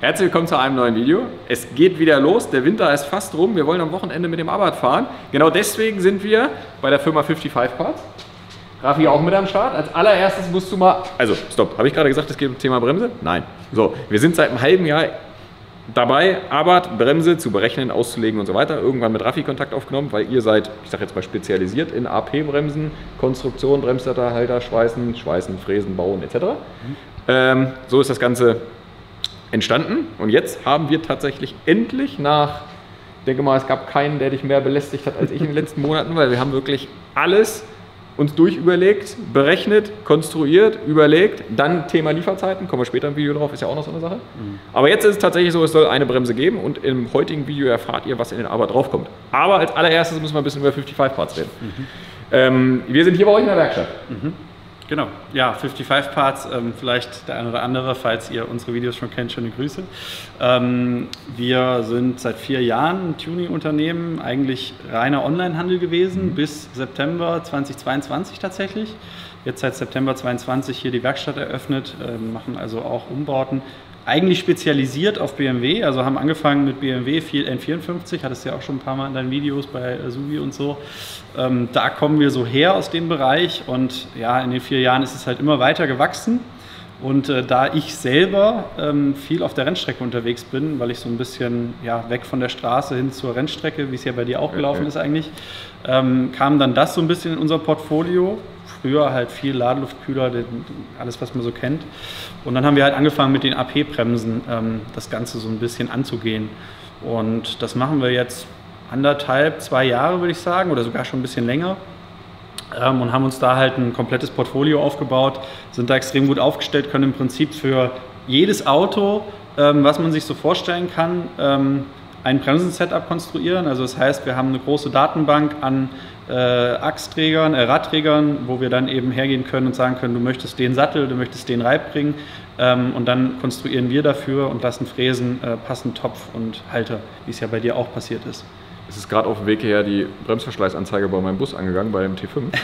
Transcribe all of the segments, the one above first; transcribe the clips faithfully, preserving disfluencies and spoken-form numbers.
Herzlich willkommen zu einem neuen Video. Es geht wieder los, der Winter ist fast rum, wir wollen am Wochenende mit dem Abarth fahren. Genau deswegen sind wir bei der Firma fünfundfünfzig Parts. Raffi auch mit am Start. Als allererstes musst du mal... Also, stopp, habe ich gerade gesagt, es geht um Thema Bremse? Nein. So, wir sind seit einem halben Jahr dabei, Abarth Bremse zu berechnen, auszulegen und so weiter. Irgendwann mit Raffi Kontakt aufgenommen, weil ihr seid, ich sage jetzt mal spezialisiert in A P-Bremsen, Konstruktion, Bremsdatterhalter, Schweißen, Schweißen, Fräsen, Bauen et cetera. Mhm. Ähm, so ist das Ganze entstanden und jetzt haben wir tatsächlich endlich nach, ich denke mal, es gab keinen, der dich mehr belästigt hat als ich in den letzten Monaten, weil wir haben wirklich alles uns durchüberlegt, berechnet, konstruiert, überlegt, dann Thema Lieferzeiten, kommen wir später im Video drauf, ist ja auch noch so eine Sache. Mhm. Aber jetzt ist es tatsächlich so, es soll eine Bremse geben und im heutigen Video erfahrt ihr, was in den Abarth draufkommt. Aber als allererstes müssen wir ein bisschen über fünfundfünfzig Parts reden. Mhm. Ähm, wir sind hier bei euch in der Werkstatt. Mhm. Genau, ja, fünfundfünfzig Parts, ähm, vielleicht der eine oder andere, falls ihr unsere Videos schon kennt, schöne Grüße. Ähm, wir sind seit vier Jahren ein Tuning-Unternehmen, eigentlich reiner Onlinehandel gewesen, mhm. bis September zweitausendzweiundzwanzig tatsächlich. Jetzt seit September zweitausendzweiundzwanzig hier die Werkstatt eröffnet, äh, machen also auch Umbauten. Eigentlich spezialisiert auf B M W, also haben angefangen mit B M W N vierundfünfzig, hattest du ja auch schon ein paar Mal in deinen Videos bei Subi und so. Ähm, da kommen wir so her aus dem Bereich und ja, in den vier Jahren ist es halt immer weiter gewachsen. Und äh, da ich selber ähm, viel auf der Rennstrecke unterwegs bin, weil ich so ein bisschen ja, weg von der Straße hin zur Rennstrecke, wie es ja bei dir auch gelaufen okay. ist eigentlich, ähm, kam dann das so ein bisschen in unser Portfolio. Früher halt viel Ladeluftkühler, alles was man so kennt. Und dann haben wir halt angefangen mit den A P-Bremsen ähm, das Ganze so ein bisschen anzugehen. Und das machen wir jetzt anderthalb, zwei Jahre würde ich sagen, oder sogar schon ein bisschen länger. Ähm, und haben uns da halt ein komplettes Portfolio aufgebaut, sind da extrem gut aufgestellt, können im Prinzip für jedes Auto, ähm, was man sich so vorstellen kann, ähm, ein Bremsen-Setup konstruieren. Also das heißt, wir haben eine große Datenbank an äh, Achsträgern, äh, Radträgern, wo wir dann eben hergehen können und sagen können, du möchtest den Sattel, du möchtest den Reib bringen. Ähm, und dann konstruieren wir dafür und lassen fräsen, äh, passend Topf und Halter, wie es ja bei dir auch passiert ist. Es ist gerade auf dem Weg hierher die Bremsverschleißanzeige bei meinem Bus angegangen, bei dem T fünf.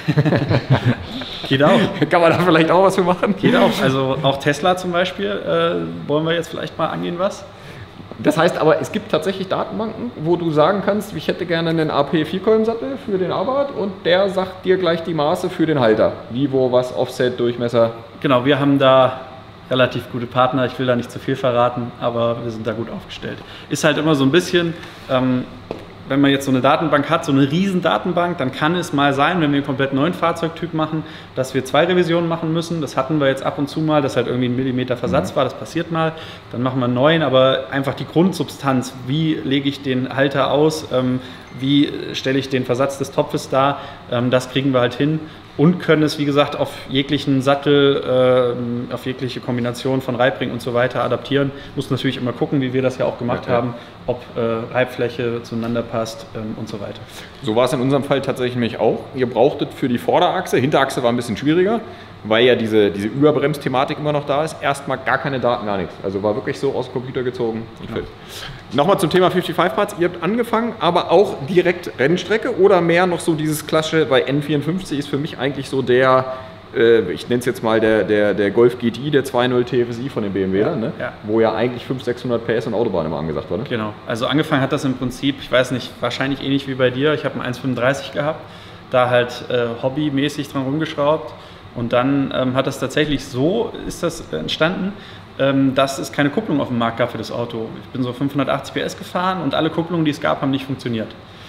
Geht auch. Kann man da vielleicht auch was für machen? Geht auch. Also auch Tesla zum Beispiel, äh, wollen wir jetzt vielleicht mal angehen, was? Das heißt aber, es gibt tatsächlich Datenbanken, wo du sagen kannst, ich hätte gerne einen A P Vierkolbensattel für den Abarth und der sagt dir gleich die Maße für den Halter. Wie, wo, was, Offset, Durchmesser. Genau, wir haben da relativ gute Partner. Ich will da nicht zu viel verraten, aber wir sind da gut aufgestellt. Ist halt immer so ein bisschen... Ähm, wenn man jetzt so eine Datenbank hat, so eine riesen Datenbank, dann kann es mal sein, wenn wir einen komplett neuen Fahrzeugtyp machen, dass wir zwei Revisionen machen müssen. Das hatten wir jetzt ab und zu mal, dass halt irgendwie ein Millimeter Versatz mhm. war, das passiert mal. Dann machen wir einen neuen, aber einfach die Grundsubstanz, wie lege ich den Halter aus, ähm, wie stelle ich den Versatz des Topfes dar, ähm, das kriegen wir halt hin. Und können es, wie gesagt, auf jeglichen Sattel, äh, auf jegliche Kombination von Reibring und so weiter adaptieren. Muss natürlich immer gucken, wie wir das ja auch gemacht ja, ja. haben, ob äh, Reibfläche zueinander passt ähm, und so weiter. So war es in unserem Fall tatsächlich nämlich auch. Ihr brauchtet für die Vorderachse, Hinterachse war ein bisschen schwieriger, weil ja diese, diese Überbremsthematik immer noch da ist, erstmal gar keine Daten, gar nichts. Also war wirklich so aus dem Computer gezogen und ja. Nochmal zum Thema fünfundfünfzig Parts. Ihr habt angefangen, aber auch direkt Rennstrecke oder mehr noch so dieses klassische, weil N vierundfünfzig ist für mich eigentlich so der, äh, ich nenne es jetzt mal der, der, der Golf G T I, der zwei Punkt null T F S I von den B M W, ja, ne? ja. wo ja eigentlich fünfhundert, sechshundert P S und Autobahn immer angesagt wurde. Genau, also angefangen hat das im Prinzip, ich weiß nicht, wahrscheinlich ähnlich wie bei dir, ich habe einen eins Komma fünfunddreißig gehabt, da halt äh, hobbymäßig dran rumgeschraubt. Und dann ähm, hat das tatsächlich so, ist das entstanden, ähm, dass es keine Kupplung auf dem Markt gab für das Auto. Ich bin so fünfhundertachtzig P S gefahren und alle Kupplungen, die es gab, haben nicht funktioniert.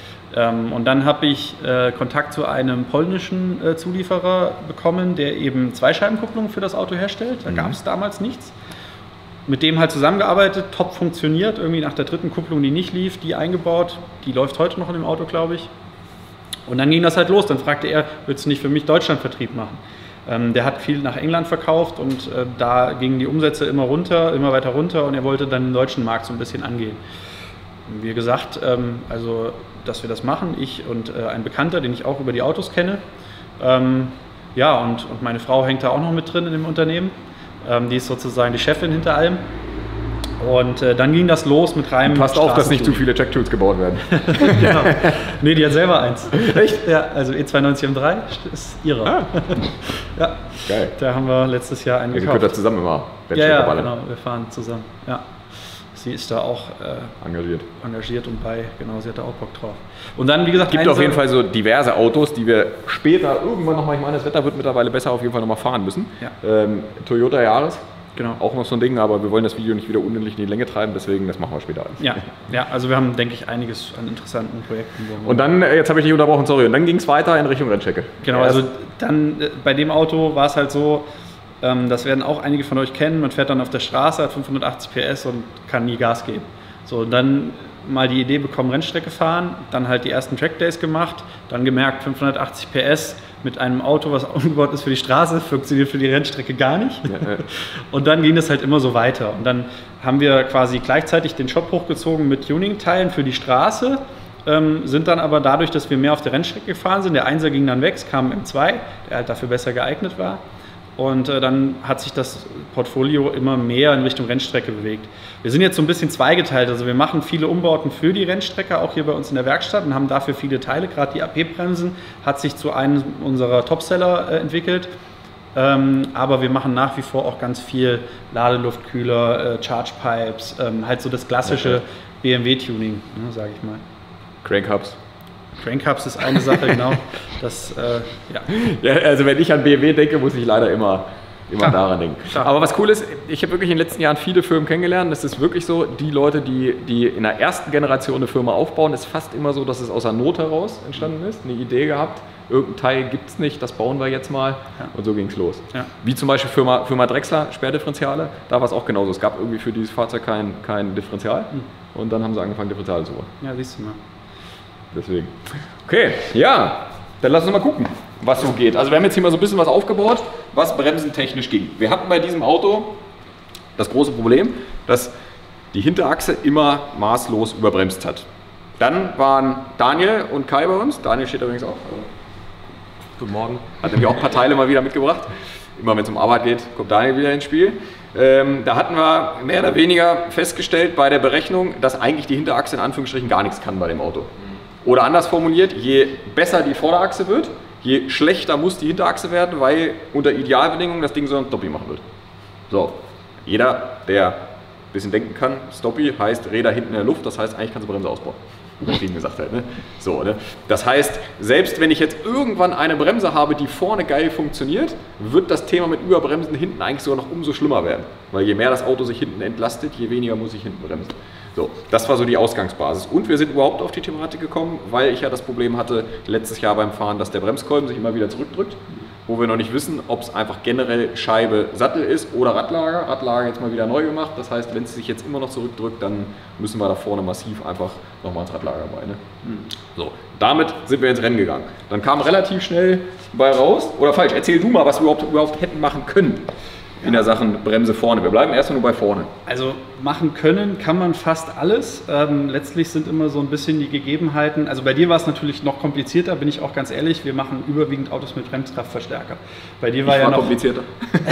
Ähm, und dann habe ich äh, Kontakt zu einem polnischen äh, Zulieferer bekommen, der eben Zweischeibenkupplungen für das Auto herstellt. Da mhm. gab es damals nichts. Mit dem halt zusammengearbeitet, top funktioniert. Irgendwie nach der dritten Kupplung, die nicht lief, die eingebaut. Die läuft heute noch in dem Auto, glaube ich. Und dann ging das halt los. Dann fragte er, willst du nicht für mich Deutschlandvertrieb machen? Ähm, der hat viel nach England verkauft und äh, da gingen die Umsätze immer runter, immer weiter runter und er wollte dann den deutschen Markt so ein bisschen angehen. Und wie gesagt, ähm, also dass wir das machen, ich und äh, ein Bekannter, den ich auch über die Autos kenne. Ähm, ja, und, und meine Frau hängt da auch noch mit drin in dem Unternehmen. Ähm, die ist sozusagen die Chefin hinter allem. Und äh, dann ging das los mit reinem. Passt auf, dass nicht zu viele Checktools gebaut werden. Genau. Nee, die hat selber eins. Echt? Ja, also E zweiundneunzig M drei ist ihre. Ah. Ja. Geil. Da haben wir letztes Jahr einen ja, gekauft. Ihr könnt da zusammen immer ja, ja, genau, wir fahren zusammen. Ja. sie ist da auch äh, engagiert. engagiert und bei, genau, sie hat da auch Bock drauf. Und dann, wie gesagt, es gibt auf jeden Fall so diverse Autos, die wir später irgendwann nochmal, ich meine, das Wetter wird mittlerweile besser, auf jeden Fall nochmal fahren müssen. Ja. Ähm, Toyota Yaris. Genau. Auch noch so ein Ding, aber wir wollen das Video nicht wieder unendlich in die Länge treiben, deswegen das machen wir später alles. Ja, ja, also wir haben, denke ich, einiges an interessanten Projekten. Und dann, jetzt habe ich dich unterbrochen, sorry, und dann ging es weiter in Richtung Rennstrecke. Genau, also dann äh, bei dem Auto war es halt so, ähm, das werden auch einige von euch kennen, man fährt dann auf der Straße, hat fünfhundertachtzig P S und kann nie Gas geben. So, und dann mal die Idee bekommen, Rennstrecke fahren, dann halt die ersten Trackdays gemacht, dann gemerkt, fünfhundertachtzig P S mit einem Auto, was umgebaut ist für die Straße, funktioniert für die Rennstrecke gar nicht. Ja, ja. Und dann ging das halt immer so weiter. Und dann haben wir quasi gleichzeitig den Shop hochgezogen mit Tuning-Teilen für die Straße, ähm, sind dann aber dadurch, dass wir mehr auf der Rennstrecke gefahren sind, der Einser ging dann weg, es kam ein M zwei, der halt dafür besser geeignet war. Und äh, dann hat sich das Portfolio immer mehr in Richtung Rennstrecke bewegt. Wir sind jetzt so ein bisschen zweigeteilt, also wir machen viele Umbauten für die Rennstrecke, auch hier bei uns in der Werkstatt und haben dafür viele Teile. Gerade die A P-Bremsen hat sich zu einem unserer Topseller äh, entwickelt. Ähm, aber wir machen nach wie vor auch ganz viel Ladeluftkühler, äh, Charge Pipes, ähm, halt so das klassische okay. B M W-Tuning, ne, sage ich mal. Crank-Hubs. Crank-Hubs ist eine Sache, genau. Das, äh, ja. Ja, also wenn ich an B M W denke, muss ich leider immer, immer Klar. daran denken. Klar. Aber was cool ist, ich habe wirklich in den letzten Jahren viele Firmen kennengelernt. Es ist wirklich so, die Leute, die, die in der ersten Generation eine Firma aufbauen, ist fast immer so, dass es aus der Not heraus entstanden ist. Eine Idee gehabt, irgendein Teil gibt es nicht, das bauen wir jetzt mal. Ja. Und so ging es los. Ja. Wie zum Beispiel Firma, Firma Drechsler, Sperrdifferentiale, da war es auch genauso. Es gab irgendwie für dieses Fahrzeug kein, kein Differential. Mhm. Und dann haben sie angefangen, Differentiale zu bauen. Ja, siehst du mal. Deswegen. Okay, ja, dann lass uns mal gucken, was so geht. Also wir haben jetzt hier mal so ein bisschen was aufgebaut, was bremsentechnisch ging. Wir hatten bei diesem Auto das große Problem, dass die Hinterachse immer maßlos überbremst hat. Dann waren Daniel und Kai bei uns. Daniel steht übrigens auch. Guten Morgen. Hat nämlich auch ein paar Teile mal wieder mitgebracht. Immer wenn es um Arbeit geht, kommt Daniel wieder ins Spiel. Ähm, da hatten wir mehr oder weniger festgestellt bei der Berechnung, dass eigentlich die Hinterachse in Anführungsstrichen gar nichts kann bei dem Auto. Oder anders formuliert, je besser die Vorderachse wird, je schlechter muss die Hinterachse werden, weil unter Idealbedingungen das Ding so ein Stoppie machen wird. So, jeder, der ein bisschen denken kann, Stoppie heißt Räder hinten in der Luft, das heißt eigentlich kannst du Bremse ausbauen. Wie gesagt halt, ne? So, ne? Das heißt, selbst wenn ich jetzt irgendwann eine Bremse habe, die vorne geil funktioniert, wird das Thema mit Überbremsen hinten eigentlich sogar noch umso schlimmer werden. Weil je mehr das Auto sich hinten entlastet, je weniger muss ich hinten bremsen. So, das war so die Ausgangsbasis. Und wir sind überhaupt auf die Thematik gekommen, weil ich ja das Problem hatte letztes Jahr beim Fahren, dass der Bremskolben sich immer wieder zurückdrückt, wo wir noch nicht wissen, ob es einfach generell Scheibe Sattel ist oder Radlager. Radlager jetzt mal wieder neu gemacht. Das heißt, wenn es sich jetzt immer noch zurückdrückt, dann müssen wir da vorne massiv einfach nochmal ins Radlager rein. Ne? Mhm. So, damit sind wir ins Rennen gegangen. Dann kam relativ schnell bei raus, oder falsch, erzähl du mal, was wir überhaupt, überhaupt hätten machen können. In der Sache Bremse vorne. Wir bleiben erstmal nur bei vorne. Also machen können kann man fast alles. Ähm, letztlich sind immer so ein bisschen die Gegebenheiten. Also bei dir war es natürlich noch komplizierter, bin ich auch ganz ehrlich. Wir machen überwiegend Autos mit Bremskraftverstärker. Bei dir war ich ja war noch komplizierter.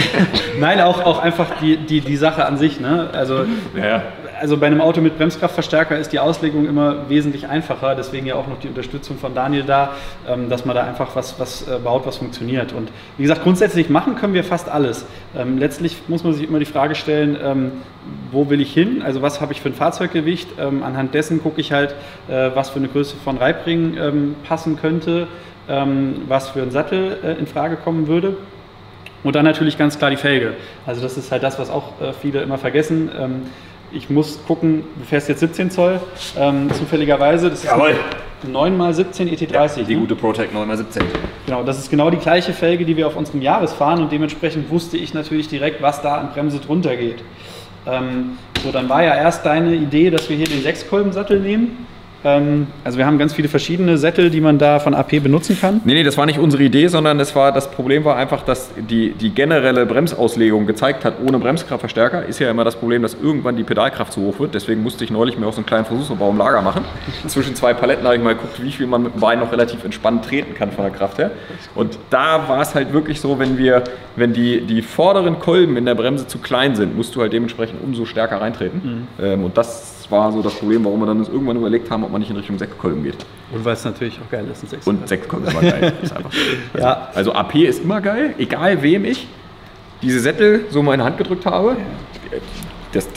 Nein, auch, auch einfach die, die, die Sache an sich. Ne? Also, ja. also bei einem Auto mit Bremskraftverstärker ist die Auslegung immer wesentlich einfacher. Deswegen ja auch noch die Unterstützung von Daniel da, ähm, dass man da einfach was, was äh, baut, was funktioniert. Und wie gesagt, grundsätzlich machen können wir fast alles. Ähm, letztlich muss man sich immer die Frage stellen, ähm, wo will ich hin? Also was habe ich für ein Fahrzeuggewicht? Ähm, anhand dessen gucke ich halt, äh, was für eine Größe von Reibring ähm, passen könnte, ähm, was für ein Sattel äh, in Frage kommen würde. Und dann natürlich ganz klar die Felge. Also das ist halt das, was auch äh, viele immer vergessen. Ähm, ich muss gucken, du fährst jetzt siebzehn Zoll, ähm, zufälligerweise. Das ist Jawohl. neun mal siebzehn E T dreißig. Ja, die ne? gute ProTech neun mal siebzehn. Genau, das ist genau die gleiche Felge, die wir auf unserem Jahres fahren und dementsprechend wusste ich natürlich direkt, was da an Bremse drunter geht. Ähm, so, dann war ja erst deine Idee, dass wir hier den Sechskolbensattel nehmen. Ähm, also wir haben ganz viele verschiedene Sättel, die man da von A P benutzen kann. Nee, nee, das war nicht unsere Idee, sondern es war, das Problem war einfach, dass die, die generelle Bremsauslegung gezeigt hat, ohne Bremskraftverstärker ist ja immer das Problem, dass irgendwann die Pedalkraft zu hoch wird. Deswegen musste ich neulich mir auch so einen kleinen Versuchsbau im Lager machen. Zwischen zwei Paletten habe ich mal geguckt, wie viel man mit dem Bein noch relativ entspannt treten kann von der Kraft her. Und da war es halt wirklich so, wenn wir, wenn die, die vorderen Kolben in der Bremse zu klein sind, musst du halt dementsprechend umso stärker reintreten. Mhm. Ähm, und das war so das Problem, warum wir dann uns irgendwann überlegt haben, ob man nicht in Richtung Sechskolben geht. Und weil es natürlich auch geil ist, ein Sechskolben. Und Sechskolben ist immer geil. Ist einfach also, ja. also A P ist immer geil, egal wem ich diese Sättel so mal in die Hand gedrückt habe. Das, das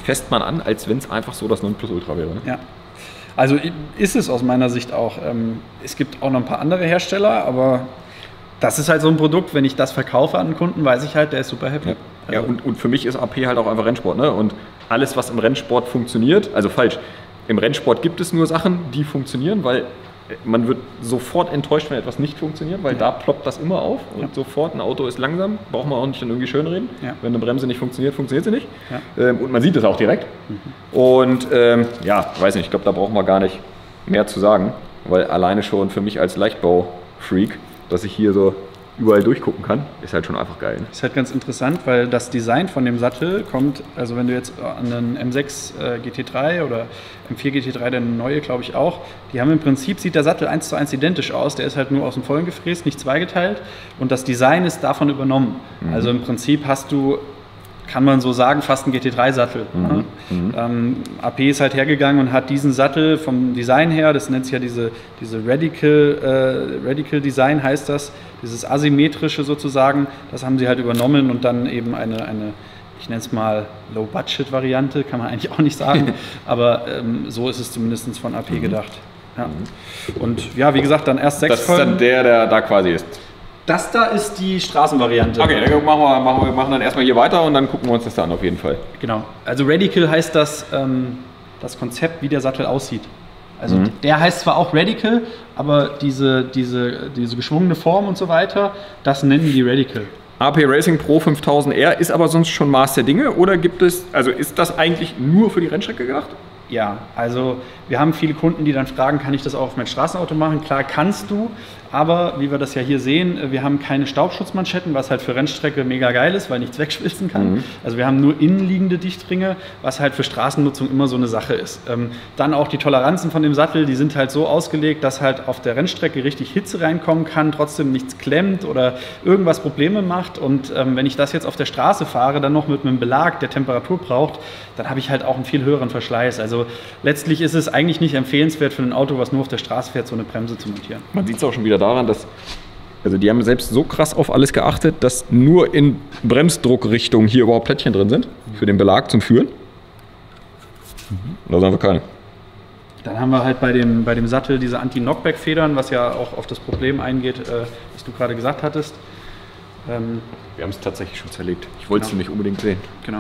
fässt man an, als wenn es einfach so das Nonplusultra wäre. Ne? Ja. Also ist es aus meiner Sicht auch. Ähm, es gibt auch noch ein paar andere Hersteller, aber das ist halt so ein Produkt, wenn ich das verkaufe an einen Kunden, weiß ich halt, der ist super happy. Ja, ja und, und für mich ist A P halt auch einfach Rennsport. Ne? Und alles, was im Rennsport funktioniert, also falsch, im Rennsport gibt es nur Sachen, die funktionieren, weil man wird sofort enttäuscht, wenn etwas nicht funktioniert, weil ja. da ploppt das immer auf und ja. sofort, ein Auto ist langsam, braucht man auch nicht dann irgendwie schönreden. Ja. Wenn eine Bremse nicht funktioniert, funktioniert sie nicht. Ja. Ähm, und man sieht es auch direkt. Mhm. Und ähm, ja, weiß nicht, ich glaube, da brauchen wir gar nicht mehr zu sagen, weil alleine schon für mich als Leichtbau-Freak, dass ich hier so überall durchgucken kann, ist halt schon einfach geil. Ne? Ist halt ganz interessant, weil das Design von dem Sattel kommt, also wenn du jetzt an den M sechs äh, G T drei oder M vier G T drei, der neue glaube ich auch, die haben im Prinzip, sieht der Sattel eins zu eins identisch aus, der ist halt nur aus dem Vollen gefräst, nicht zweigeteilt und das Design ist davon übernommen. Mhm. Also im Prinzip hast du, kann man so sagen, fast ein G T drei Sattel. Mhm. Ne? Mhm. Ähm, A P ist halt hergegangen und hat diesen Sattel vom Design her, das nennt sich ja diese, diese Radical, äh, Radical Design heißt das, dieses asymmetrische sozusagen, das haben sie halt übernommen und dann eben eine, eine ich nenne es mal Low-Budget-Variante, kann man eigentlich auch nicht sagen, aber ähm, so ist es zumindest von A P mhm. gedacht. Ja. Und ja, wie gesagt, dann erst sechs Das ist dann der, der da quasi ist. Das da ist die Straßenvariante. Okay, dann machen wir, machen wir machen dann erstmal hier weiter und dann gucken wir uns das da an auf jeden Fall. Genau. Also Radical heißt das, ähm, das Konzept, wie der Sattel aussieht. Also mhm. der heißt zwar auch Radical, aber diese, diese, diese geschwungene Form und so weiter, das nennen die Radical. A P Racing Pro fünftausend R ist aber sonst schon Maß der Dinge oder gibt es, also ist das eigentlich nur für die Rennstrecke gedacht? Ja, also wir haben viele Kunden, die dann fragen, kann ich das auch auf mein Straßenauto machen? Klar kannst du, aber wie wir das ja hier sehen, wir haben keine Staubschutzmanschetten, was halt für Rennstrecke mega geil ist, weil nichts wegschwitzen kann. Mhm. Also wir haben nur innenliegende Dichtringe, was halt für Straßennutzung immer so eine Sache ist. Ähm, dann auch die Toleranzen von dem Sattel, die sind halt so ausgelegt, dass halt auf der Rennstrecke richtig Hitze reinkommen kann, trotzdem nichts klemmt oder irgendwas Probleme macht. Und ähm, wenn ich das jetzt auf der Straße fahre, dann noch mit einem Belag, der Temperatur braucht, dann habe ich halt auch einen viel höheren Verschleiß. Also letztlich ist es eigentlich nicht empfehlenswert für ein Auto, was nur auf der Straße fährt, so eine Bremse zu montieren. Man sieht es auch schon wieder daran, dass, also die haben selbst so krass auf alles geachtet, dass nur in Bremsdruckrichtung hier überhaupt Plättchen drin sind, für den Belag zum Führen. Da sind wir keine. Dann haben wir halt bei dem, bei dem Sattel diese Anti-Knockback-Federn, was ja auch auf das Problem eingeht, äh, was du gerade gesagt hattest. Ähm, wir haben es tatsächlich schon zerlegt. Ich wollte es genau. nicht unbedingt sehen. Genau.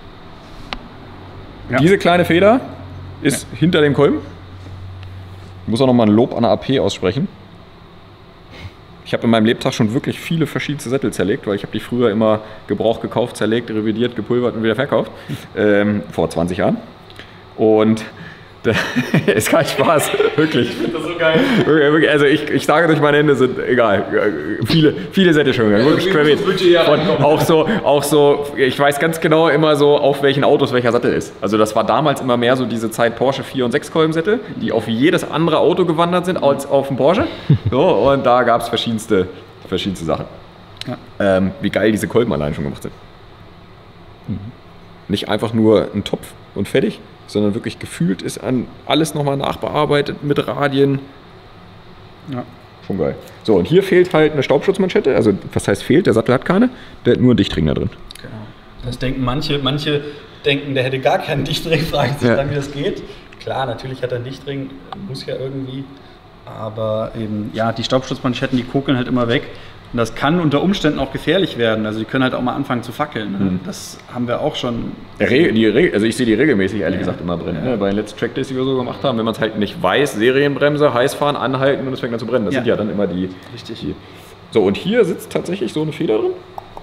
Ja. Diese kleine Feder ist ja. hinter dem Kolben. Ich muss auch noch mal ein Lob an der A P aussprechen. Ich habe in meinem Lebtag schon wirklich viele verschiedene Sättel zerlegt, weil ich habe die früher immer gebraucht, gekauft, zerlegt, revidiert, gepulvert und wieder verkauft. ähm, vor zwanzig Jahren. Und das ist kein Spaß, wirklich. Ich finde das so geil. Also ich, ich sage durch meine Hände, sind egal, viele, viele Sätze schon gegangen, wirklich querbeet. Und auch so, auch so, ich weiß ganz genau immer so, auf welchen Autos welcher Sattel ist. Also das war damals immer mehr so diese Zeit Porsche vier- und sechs-Kolbensättel, die auf jedes andere Auto gewandert sind als auf dem Porsche. So, und da gab es verschiedenste, verschiedenste Sachen. Ja. Ähm, wie geil diese Kolben allein schon gemacht sind. Mhm. Nicht einfach nur ein Topf und fertig, sondern wirklich gefühlt ist an alles nochmal nachbearbeitet mit Radien. Ja. Schon geil. So, und hier fehlt halt eine Staubschutzmanschette. Also, was heißt fehlt? Der Sattel hat keine. Der hat nur einen Dichtring da drin. Genau. Das denken manche. Manche denken, der hätte gar keinen Dichtring, fragen sich ja. dann, wie das geht. Klar, natürlich hat er einen Dichtring, muss ja irgendwie. Aber eben, ja, die Staubschutzmanschetten, die kokeln halt immer weg. Und das kann unter Umständen auch gefährlich werden. Also die können halt auch mal anfangen zu fackeln. Ne? Mhm. Das haben wir auch schon. Der Re die Re also ich sehe die regelmäßig, ehrlich ja. gesagt, immer drin. Ja. Ne? Bei den letzten Trackdays, die wir so gemacht haben, wenn man es halt nicht weiß, Serienbremse, heiß fahren, anhalten und es fängt an zu brennen. Das ja. sind ja dann immer die... Richtig. Die. So, und hier sitzt tatsächlich so eine Feder drin.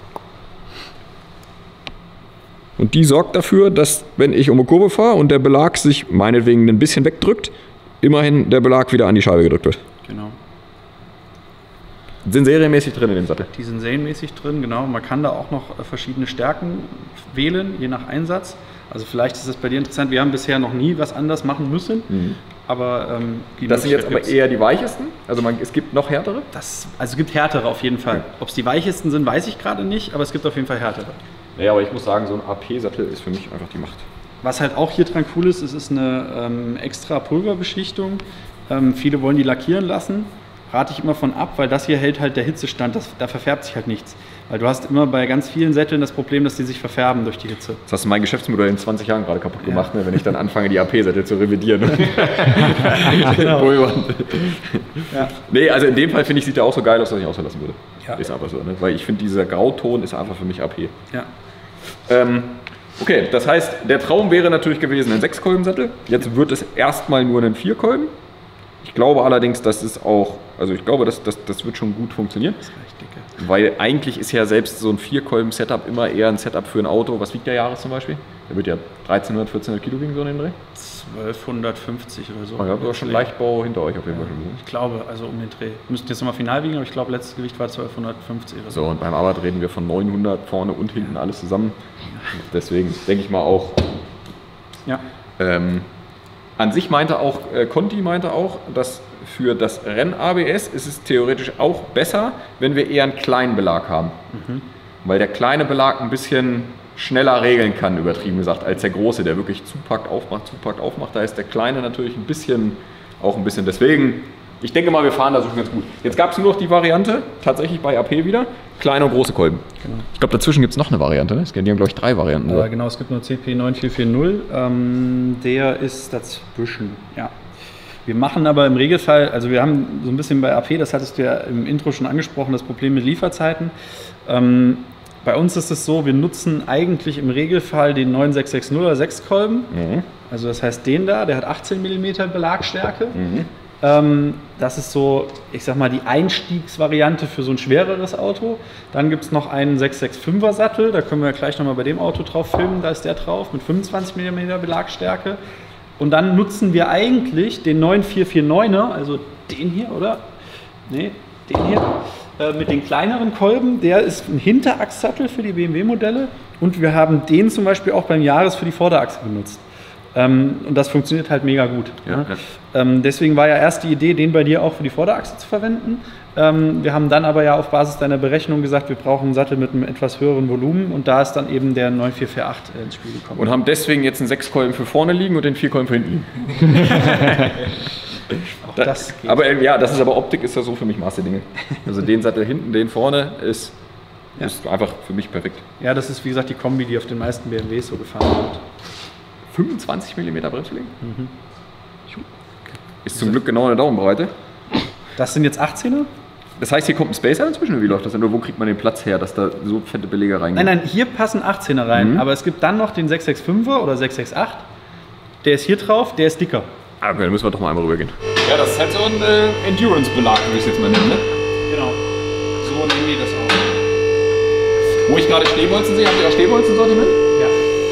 Und die sorgt dafür, dass, wenn ich um eine Kurve fahre und der Belag sich meinetwegen ein bisschen wegdrückt, immerhin der Belag wieder an die Scheibe gedrückt wird. Genau. Sind serienmäßig drin in dem Sattel? Die sind serienmäßig drin, genau. Man kann da auch noch verschiedene Stärken wählen, je nach Einsatz. Also vielleicht ist das bei dir interessant. Wir haben bisher noch nie was anders machen müssen. Mhm. Aber ähm, die das sind jetzt aber eher die weichesten? Also man, es gibt noch härtere? Das, also es gibt härtere auf jeden Fall. Ja. Ob es die weichesten sind, weiß ich gerade nicht, aber es gibt auf jeden Fall härtere. Naja, aber ich muss sagen, so ein A P-Sattel ist für mich einfach die Macht. Was halt auch hier dran cool ist, es ist eine ähm, extra Pulverbeschichtung. Ähm, viele wollen die lackieren lassen. rate ich immer von ab, weil das hier hält halt der Hitzestand, das, da verfärbt sich halt nichts. Weil du hast immer bei ganz vielen Sätteln das Problem, dass die sich verfärben durch die Hitze. Das hast du mein Geschäftsmodell in zwanzig Jahren gerade kaputt gemacht, ja. ne, wenn ich dann anfange, die A P-Sättel zu revidieren. Genau. ja. Nee, also in dem Fall finde ich, sieht der auch so geil aus, dass ich auch so lassen würde. Ja. Ist einfach so, ne? Weil ich finde, dieser Grauton ist einfach für mich A P. Ja. Ähm, okay, das heißt, der Traum wäre natürlich gewesen ein Sechskolbensattel. Jetzt wird es erstmal nur ein Vierkolben. Ich glaube allerdings, dass es auch, also ich glaube, dass, dass, das wird schon gut funktionieren. Das reicht dicke. Weil eigentlich ist ja selbst so ein Vierkolben-Setup immer eher ein Setup für ein Auto. Was wiegt der Jahres zum Beispiel? Der wird ja dreizehnhundert, vierzehnhundert Kilo wiegen, so in den Dreh. zwölfhundertfünfzig oder so. Oh, ihr habt aber schon Leichtbau hinter euch auf jeden Fall. Ja, ich glaube, also um den Dreh. Wir müssten jetzt nochmal final wiegen, aber ich glaube, letztes Gewicht war zwölfhundertfünfzig oder so. So, und beim Arbeit reden wir von neunhundert vorne und hinten alles zusammen. Deswegen denke ich mal auch. Ja. Ähm, An sich meinte auch, äh, Conti meinte auch, dass für das Renn-A B S ist es theoretisch auch besser, wenn wir eher einen kleinen Belag haben. Mhm. Weil der kleine Belag ein bisschen schneller regeln kann, übertrieben gesagt, als der große, der wirklich zupackt, aufmacht, zupackt, aufmacht. Da ist der kleine natürlich ein bisschen, auch ein bisschen. Deswegen, ich denke mal, wir fahren da so schon ganz gut. Jetzt gab es nur noch die Variante, tatsächlich bei A P wieder, kleine und große Kolben. Genau. Ich glaube, dazwischen gibt es noch eine Variante, ne? Die haben, glaube ich, drei Varianten. Äh, genau, es gibt nur C P neun vier vier null, ähm, der ist dazwischen, ja. Wir machen aber im Regelfall, also wir haben so ein bisschen bei A P, das hattest du ja im Intro schon angesprochen, das Problem mit Lieferzeiten. Ähm, bei uns ist es so, wir nutzen eigentlich im Regelfall den neun sechs sechs null er Sechskolben. Mhm. Also das heißt den da, der hat achtzehn Millimeter Belagstärke. Mhm. Ähm, das ist so, ich sag mal, die Einstiegsvariante für so ein schwereres Auto. Dann gibt es noch einen sechs sechs fünf er Sattel, da können wir gleich nochmal bei dem Auto drauf filmen, da ist der drauf mit fünfundzwanzig Millimeter Belagstärke. Und dann nutzen wir eigentlich den neun vier vier neun er, also den hier, oder? Ne, den hier, äh, mit den kleineren Kolben. Der ist ein Hinterachssattel für die B M W-Modelle. Und wir haben den zum Beispiel auch beim Jahres für die Vorderachse benutzt. Ähm, und das funktioniert halt mega gut. Ja, ne? ja. Ähm, deswegen war ja erst die Idee, den bei dir auch für die Vorderachse zu verwenden. Ähm, wir haben dann aber ja auf Basis deiner Berechnung gesagt, wir brauchen einen Sattel mit einem etwas höheren Volumen und da ist dann eben der neun vier vier acht ins Spiel gekommen. Und haben deswegen jetzt einen Sechskolben für vorne liegen und den Vierkolben für hinten liegen. da, das aber äh, ja, das ist aber Optik, ist ja so für mich Maß der Dinge. Also den Sattel hinten, den vorne ist, ja. ist einfach für mich perfekt. Ja, das ist wie gesagt die Kombi, die auf den meisten B M Ws so gefahren wird. fünfundzwanzig Millimeter Bremsbeläge? Mhm. Ist zum Glück genau eine Daumenbreite. Das sind jetzt achtzehner? Das heißt, hier kommt ein Spacer inzwischen, wie läuft das denn? Oder wo kriegt man den Platz her, dass da so fette Belege reingehen? Nein, nein, hier passen achtzehner rein, mhm. aber es gibt dann noch den sechs sechs fünf er oder sechs sechs acht. Der ist hier drauf, der ist dicker. Ah, okay, dann müssen wir doch mal einmal rübergehen. Ja, das ist halt so ein äh, Endurance-Belag, würde ich es jetzt mal nennen, ne? Genau. So nehmen die das auch. Wo ich gerade Stehbolzen sehe, habt ihr auch Stehbolzen-Sortiment? Ja.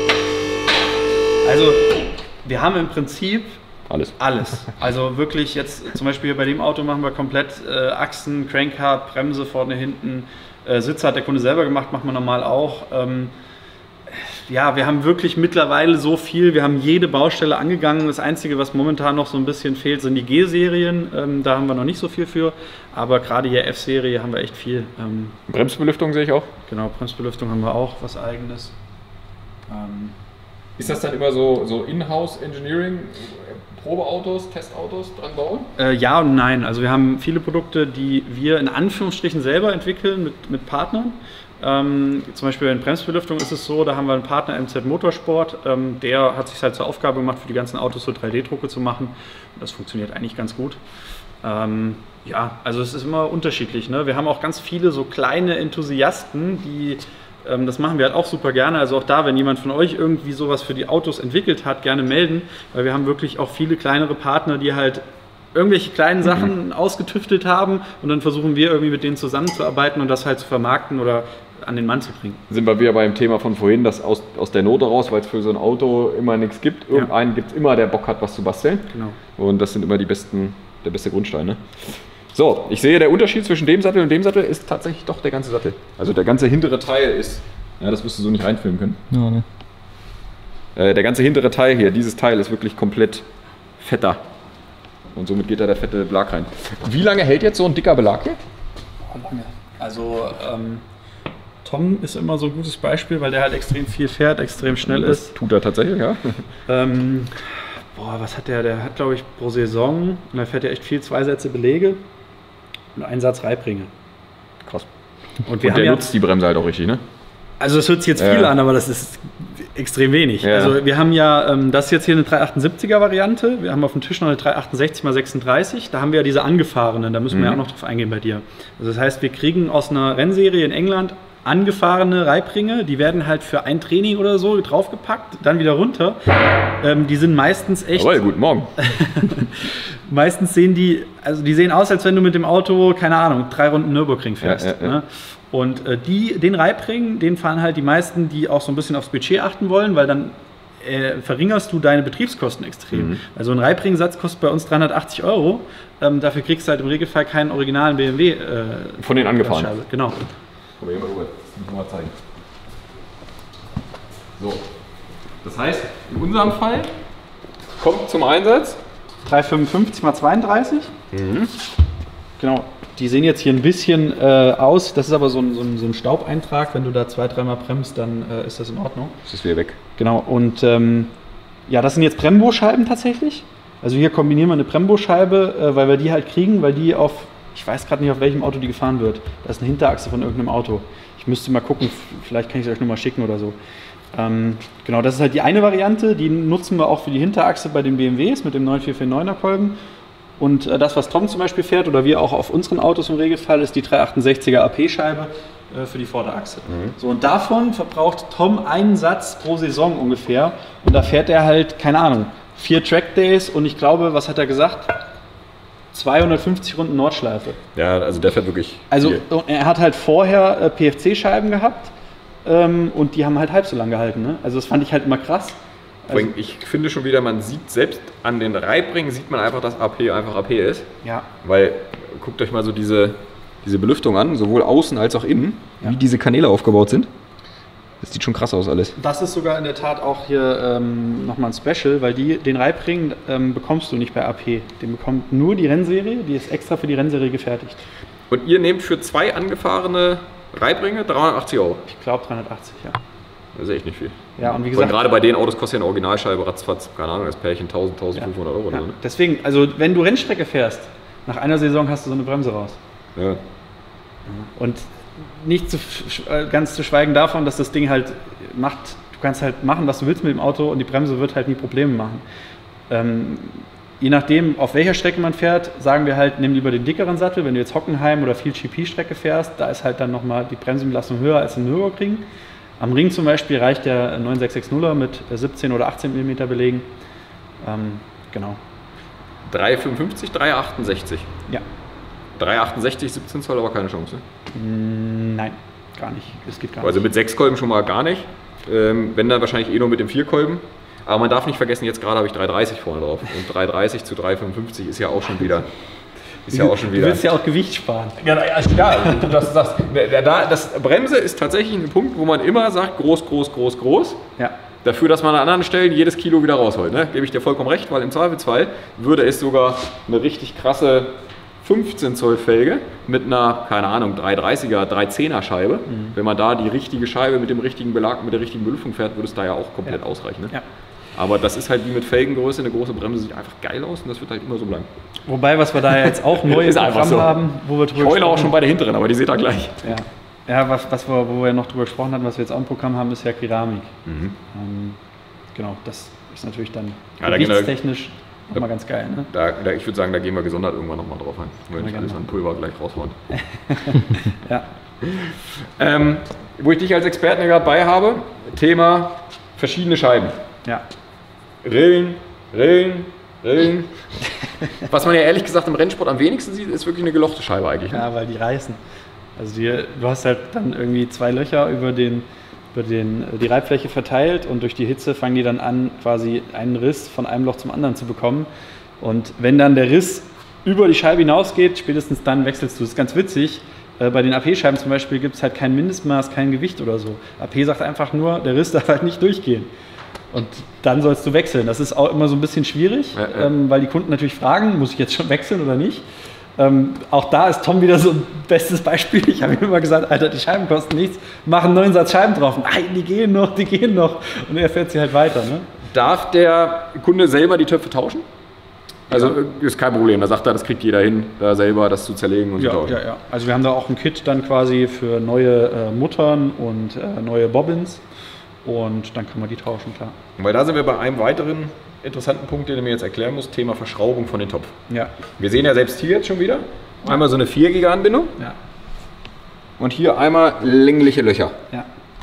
Also, wir haben im Prinzip Alles. Alles. Also wirklich jetzt zum Beispiel bei dem Auto machen wir komplett äh, Achsen, Crankrad, Bremse vorne, hinten. Äh, Sitz hat der Kunde selber gemacht, macht man normal auch. Ähm, ja, wir haben wirklich mittlerweile so viel, wir haben jede Baustelle angegangen. Das Einzige, was momentan noch so ein bisschen fehlt, sind die G-Serien. Ähm, da haben wir noch nicht so viel für. Aber gerade hier F-Serie haben wir echt viel. Ähm, Bremsbelüftung sehe ich auch. Genau, Bremsbelüftung haben wir auch, was Eigenes. Ähm, Ist das dann immer so, so In-House-Engineering? Probeautos, Testautos dran bauen? Äh, ja und nein. Also wir haben viele Produkte, die wir in Anführungsstrichen selber entwickeln mit, mit Partnern. Ähm, zum Beispiel in Bremsbelüftung ist es so, da haben wir einen Partner M Z Motorsport, ähm, der hat sich halt zur Aufgabe gemacht, für die ganzen Autos so drei D Drucke zu machen. Und das funktioniert eigentlich ganz gut. Ähm, ja, also es ist immer unterschiedlich, ne? Wir haben auch ganz viele so kleine Enthusiasten, die das machen wir halt auch super gerne. Also auch da, wenn jemand von euch irgendwie sowas für die Autos entwickelt hat, gerne melden. Weil wir haben wirklich auch viele kleinere Partner, die halt irgendwelche kleinen Sachen mhm. ausgetüftelt haben. Und dann versuchen wir irgendwie mit denen zusammenzuarbeiten und das halt zu vermarkten oder an den Mann zu bringen. Sind wir wieder beim Thema von vorhin, dass aus, aus der Not heraus, weil es für so ein Auto immer nichts gibt, irgendeinen ja. gibt es immer, der Bock hat, was zu basteln. Genau. Und das sind immer die besten, der beste Grundstein. Ne? So, ich sehe, der Unterschied zwischen dem Sattel und dem Sattel ist tatsächlich doch der ganze Sattel. Also der ganze hintere Teil ist, ja, das wirst du so nicht reinfilmen können. Ja, ne. äh, der ganze hintere Teil hier, dieses Teil ist wirklich komplett fetter. Und somit geht da der fette Belag rein. Wie lange hält jetzt so ein dicker Belag hier? Lange. Also ähm, Tom ist immer so ein gutes Beispiel, weil der halt extrem viel fährt, extrem schnell das ist. Tut er tatsächlich, ja. ähm, boah, was hat der? Der hat, glaube ich, pro Saison, und er fährt ja echt viel, zwei Sätze Belege. und einen Satz Reibringe. Krass. Und, wir und haben der ja, nutzt die Bremse halt auch richtig, ne? Also das hört sich jetzt viel ja. an, aber das ist extrem wenig. Ja. Also wir haben ja, ähm, das ist jetzt hier eine dreihundertachtundsiebziger Variante. Wir haben auf dem Tisch noch eine dreihundertachtundsechzig mal sechsunddreißig. Da haben wir ja diese angefahrenen, da müssen wir mhm. ja auch noch drauf eingehen bei dir. Also das heißt, wir kriegen aus einer Rennserie in England angefahrene Reibringe, die werden halt für ein Training oder so draufgepackt, dann wieder runter. Ähm, die sind meistens echt... Jawohl, guten Morgen. meistens sehen die, also die sehen aus, als wenn du mit dem Auto, keine Ahnung, drei Runden Nürburgring fährst. Ja, ja, ja. Ne? Und äh, die, den Reibring, den fahren halt die meisten, die auch so ein bisschen aufs Budget achten wollen, weil dann äh, verringerst du deine Betriebskosten extrem. Mhm. Also ein Reibring-Satz kostet bei uns dreihundertachtzig Euro. Ähm, dafür kriegst du halt im Regelfall keinen originalen B M W. Äh, Von den angefahren. Genau. Aber hier mal rüber, das muss ich mal zeigen. So. Das heißt, in unserem Fall kommt zum Einsatz dreihundertfünfundfünfzig mal zweiunddreißig. Mhm. Genau. Die sehen jetzt hier ein bisschen äh, aus. Das ist aber so ein, so, ein, so ein Staubeintrag. Wenn du da zwei, dreimal bremst, dann äh, ist das in Ordnung. Das ist wieder weg. Genau. Und ähm, ja, das sind jetzt Brembo-Scheiben tatsächlich. Also hier kombinieren wir eine Brembo-Scheibe, äh, weil wir die halt kriegen, weil die auf, ich weiß gerade nicht, auf welchem Auto die gefahren wird. Das ist eine Hinterachse von irgendeinem Auto. Ich müsste mal gucken, vielleicht kann ich es euch nur mal schicken oder so. Ähm, genau, das ist halt die eine Variante. Die nutzen wir auch für die Hinterachse bei den B M Ws mit dem neun vier vier neuner Kolben. Und äh, das, was Tom zum Beispiel fährt, oder wir auch auf unseren Autos im Regelfall, ist die dreihundertachtundsechziger A P-Scheibe äh, für die Vorderachse. Mhm. So, und davon verbraucht Tom einen Satz pro Saison ungefähr. Und da fährt er halt, keine Ahnung, vier Trackdays und ich glaube, was hat er gesagt? zweihundertfünfzig Runden Nordschleife. Ja, also der fährt wirklich Also viel. Er hat halt vorher äh, P F C-Scheiben gehabt ähm, und die haben halt halb so lang gehalten. Ne? Also das fand ich halt immer krass. Also, ich finde schon wieder, man sieht selbst an den Reibringen, sieht man einfach, dass A P einfach A P ist. Ja. Weil, guckt euch mal so diese, diese Belüftung an, sowohl außen als auch innen, ja. wie diese Kanäle aufgebaut sind. Das sieht schon krass aus alles. Das ist sogar in der Tat auch hier ähm, nochmal ein Special, weil die, den Reibring ähm, bekommst du nicht bei A P. Den bekommt nur die Rennserie, die ist extra für die Rennserie gefertigt. Und ihr nehmt für zwei angefahrene Reibringe dreihundertachtzig Euro? Ich glaube dreihundertachtzig, ja. Das ist echt nicht viel. Ja, und wie gesagt, gerade bei den Autos kostet ja eine Originalscheibe ratzfatz, keine Ahnung, das Pärchen tausend, tausendfünfhundert Euro. Ja. Oder so, ne? Deswegen, also wenn du Rennstrecke fährst, nach einer Saison hast du so eine Bremse raus. Ja. Und nicht zu, ganz zu schweigen davon, dass das Ding halt macht, du kannst halt machen, was du willst mit dem Auto und die Bremse wird halt nie Probleme machen. Ähm, je nachdem, auf welcher Strecke man fährt, sagen wir halt, nimm lieber den dickeren Sattel. Wenn du jetzt Hockenheim oder viel G P-Strecke fährst, da ist halt dann nochmal die Bremsenbelastung höher als im Nürburgring. Am Ring zum Beispiel reicht der neun sechs sechs nuller mit siebzehn oder achtzehn Millimeter Belegen. Ähm, genau. dreihundertfünfundfünfzig, dreihundertachtundsechzig. Ja. dreihundertachtundsechzig, siebzehn Zoll, aber keine Chance. Ne? Nein, gar nicht. Es geht gar also nicht. mit sechs Kolben schon mal gar nicht. Ähm, wenn dann wahrscheinlich eh nur mit dem vier Kolben. Aber man darf nicht vergessen, jetzt gerade habe ich dreihundertdreißig vorne drauf. Und dreihundertdreißig zu dreihundertfünfundfünfzig ist ja auch schon wieder. Ist ja auch schon wieder. Du willst ja auch Gewicht sparen. Ja, ja du das sagst. Das Bremse ist tatsächlich ein Punkt, wo man immer sagt, groß, groß, groß, groß. Ja. Dafür, dass man an anderen Stellen jedes Kilo wieder rausholt. Ne? Gebe ich dir vollkommen recht, weil im Zweifelsfall würde es sogar eine richtig krasse fünfzehn Zoll Felge mit einer, keine Ahnung, dreihundertdreißiger, dreihundertzehner Scheibe. Mhm. Wenn man da die richtige Scheibe mit dem richtigen Belag, mit der richtigen Belüftung fährt, würde es da ja auch komplett ja. ausreichen. Ne? Ja. Aber das ist halt wie mit Felgengröße, eine große Bremse sieht einfach geil aus und das wird halt immer so bleiben. Wobei, was wir da jetzt auch neu im Programm so. haben, wo wir drüber Ich heule auch schon bei der hinteren, aber die seht ihr gleich. Ja, ja was, was wir, wo wir noch drüber gesprochen hatten, was wir jetzt auch im Programm haben, ist ja Keramik. Mhm. Ähm, genau, das ist natürlich dann ja, gewichtstechnisch nochmal ganz geil. Ne? Da, da, ich würde sagen, da gehen wir gesondert irgendwann nochmal drauf ein, wenn ich alles an Pulver gleich raushauen. ja. ähm, wo ich dich als Experten gerade bei habe, Thema verschiedene Scheiben. Ja. Rillen, Rillen, Rillen. Was man ja ehrlich gesagt im Rennsport am wenigsten sieht, ist wirklich eine gelochte Scheibe eigentlich. Ne? Ja, weil die reißen. Also die, du hast halt dann irgendwie zwei Löcher über, den, über den, die Reibfläche verteilt und durch die Hitze fangen die dann an, quasi einen Riss von einem Loch zum anderen zu bekommen. Und wenn dann der Riss über die Scheibe hinausgeht, spätestens dann wechselst du. Das ist ganz witzig. Bei den A P-Scheiben zum Beispiel gibt es halt kein Mindestmaß, kein Gewicht oder so. A P sagt einfach nur, der Riss darf halt nicht durchgehen. Und dann sollst du wechseln. Das ist auch immer so ein bisschen schwierig, ja, ja. Ähm, weil die Kunden natürlich fragen, muss ich jetzt schon wechseln oder nicht? Ähm, auch da ist Tom wieder so ein bestes Beispiel. Ich habe ihm immer gesagt, Alter, die Scheiben kosten nichts, mach einen neuen Satz Scheiben drauf. Nein, die gehen noch, die gehen noch. Und er fährt sie halt weiter. Ne? Darf der Kunde selber die Töpfe tauschen? Also ja. Ist kein Problem, da sagt er, das kriegt jeder hin, da selber das zu zerlegen und ja, so. Ja, ja. Also wir haben da auch ein Kit dann quasi für neue äh, Muttern und äh, neue Bobbins und dann kann man die tauschen, klar. Weil da sind wir bei einem weiteren interessanten Punkt, den du mir jetzt erklären musst, Thema Verschraubung von den Topf. Ja. Wir sehen ja selbst hier jetzt schon wieder einmal so eine vier Giga Anbindung. Ja. Und hier einmal längliche Löcher. Ja.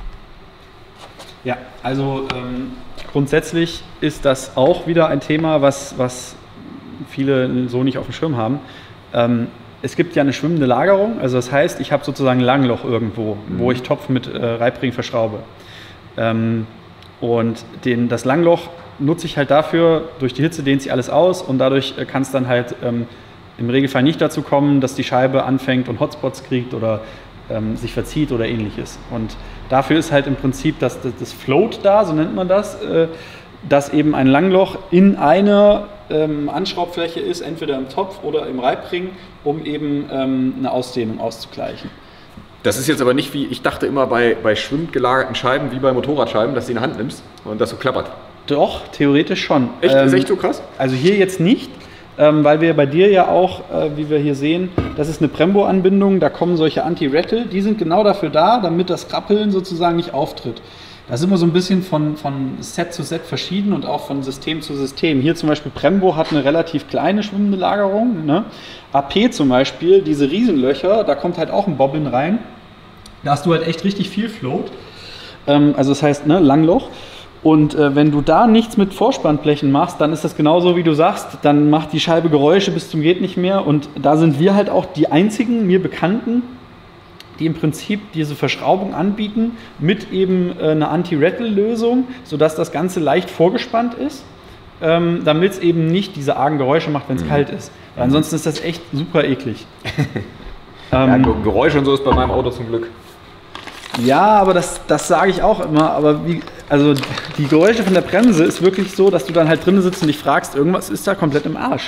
Ja, also ähm, grundsätzlich ist das auch wieder ein Thema, was, was viele so nicht auf dem Schirm haben. Ähm, es gibt ja eine schwimmende Lagerung, also das heißt, ich habe sozusagen ein Langloch irgendwo, mhm. wo ich Topf mit äh, Reibring verschraube. Ähm, und den, das Langloch nutze ich halt dafür, durch die Hitze dehnt sich alles aus und dadurch äh, kann es dann halt ähm, im Regelfall nicht dazu kommen, dass die Scheibe anfängt und Hotspots kriegt oder ähm, sich verzieht oder ähnliches. Und dafür ist halt im Prinzip das, das, das Float da, so nennt man das, äh, dass eben ein Langloch in einer ähm, Anschraubfläche ist, entweder im Topf oder im Reibring, um eben ähm, eine Ausdehnung auszugleichen. Das ist jetzt aber nicht wie, ich dachte immer bei, bei schwimmend gelagerten Scheiben, wie bei Motorradscheiben, dass du in die Hand nimmst und das so klappert. Doch, theoretisch schon. Echt? Ähm, ist echt so krass? Also hier jetzt nicht, ähm, weil wir bei dir ja auch, äh, wie wir hier sehen, das ist eine Brembo-Anbindung, da kommen solche Anti-Rattle, die sind genau dafür da, damit das Rappeln sozusagen nicht auftritt. Das ist immer so ein bisschen von, von Set zu Set verschieden und auch von System zu System. Hier zum Beispiel Brembo hat eine relativ kleine schwimmende Lagerung. Ne? A P zum Beispiel, diese Riesenlöcher, da kommt halt auch ein Bobbin rein. Da hast du halt echt richtig viel Float. Ähm, also das heißt, ne, Langloch. Und äh, wenn du da nichts mit Vorspannblechen machst, dann ist das genauso, wie du sagst. Dann macht die Scheibe Geräusche bis zum geht nicht mehr. Und da sind wir halt auch die einzigen, mir Bekannten, die im Prinzip diese Verschraubung anbieten mit eben äh, einer Anti-Rattle-Lösung, sodass das Ganze leicht vorgespannt ist, ähm, damit es eben nicht diese argen Geräusche macht, wenn es mhm. kalt ist. Weil ansonsten ist das echt super eklig. ähm, ja, Geräusche und so ist bei meinem Auto zum Glück. Ja, aber das, das sage ich auch immer. Aber wie, also die Geräusche von der Bremse ist wirklich so, dass du dann halt drin sitzt und dich fragst, irgendwas ist da komplett im Arsch.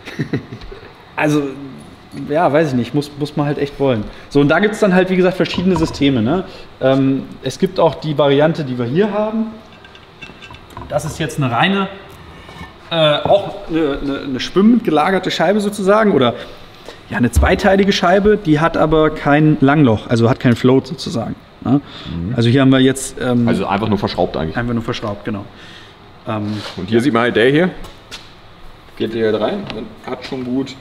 Also ja, weiß ich nicht, muss, muss man halt echt wollen. So, und da gibt es dann halt, wie gesagt, verschiedene Systeme. Ne? Ähm, es gibt auch die Variante, die wir hier haben. Das ist jetzt eine reine, äh, auch eine, eine, eine schwimmend gelagerte Scheibe sozusagen. Oder ja, eine zweiteilige Scheibe, die hat aber kein Langloch, also hat kein Float sozusagen. Ne? Mhm. Also hier haben wir jetzt... Ähm, also einfach nur verschraubt eigentlich. Einfach nur verschraubt, genau. Ähm, und hier ja. sieht man halt der hier. Geht hier rein und hat schon gut...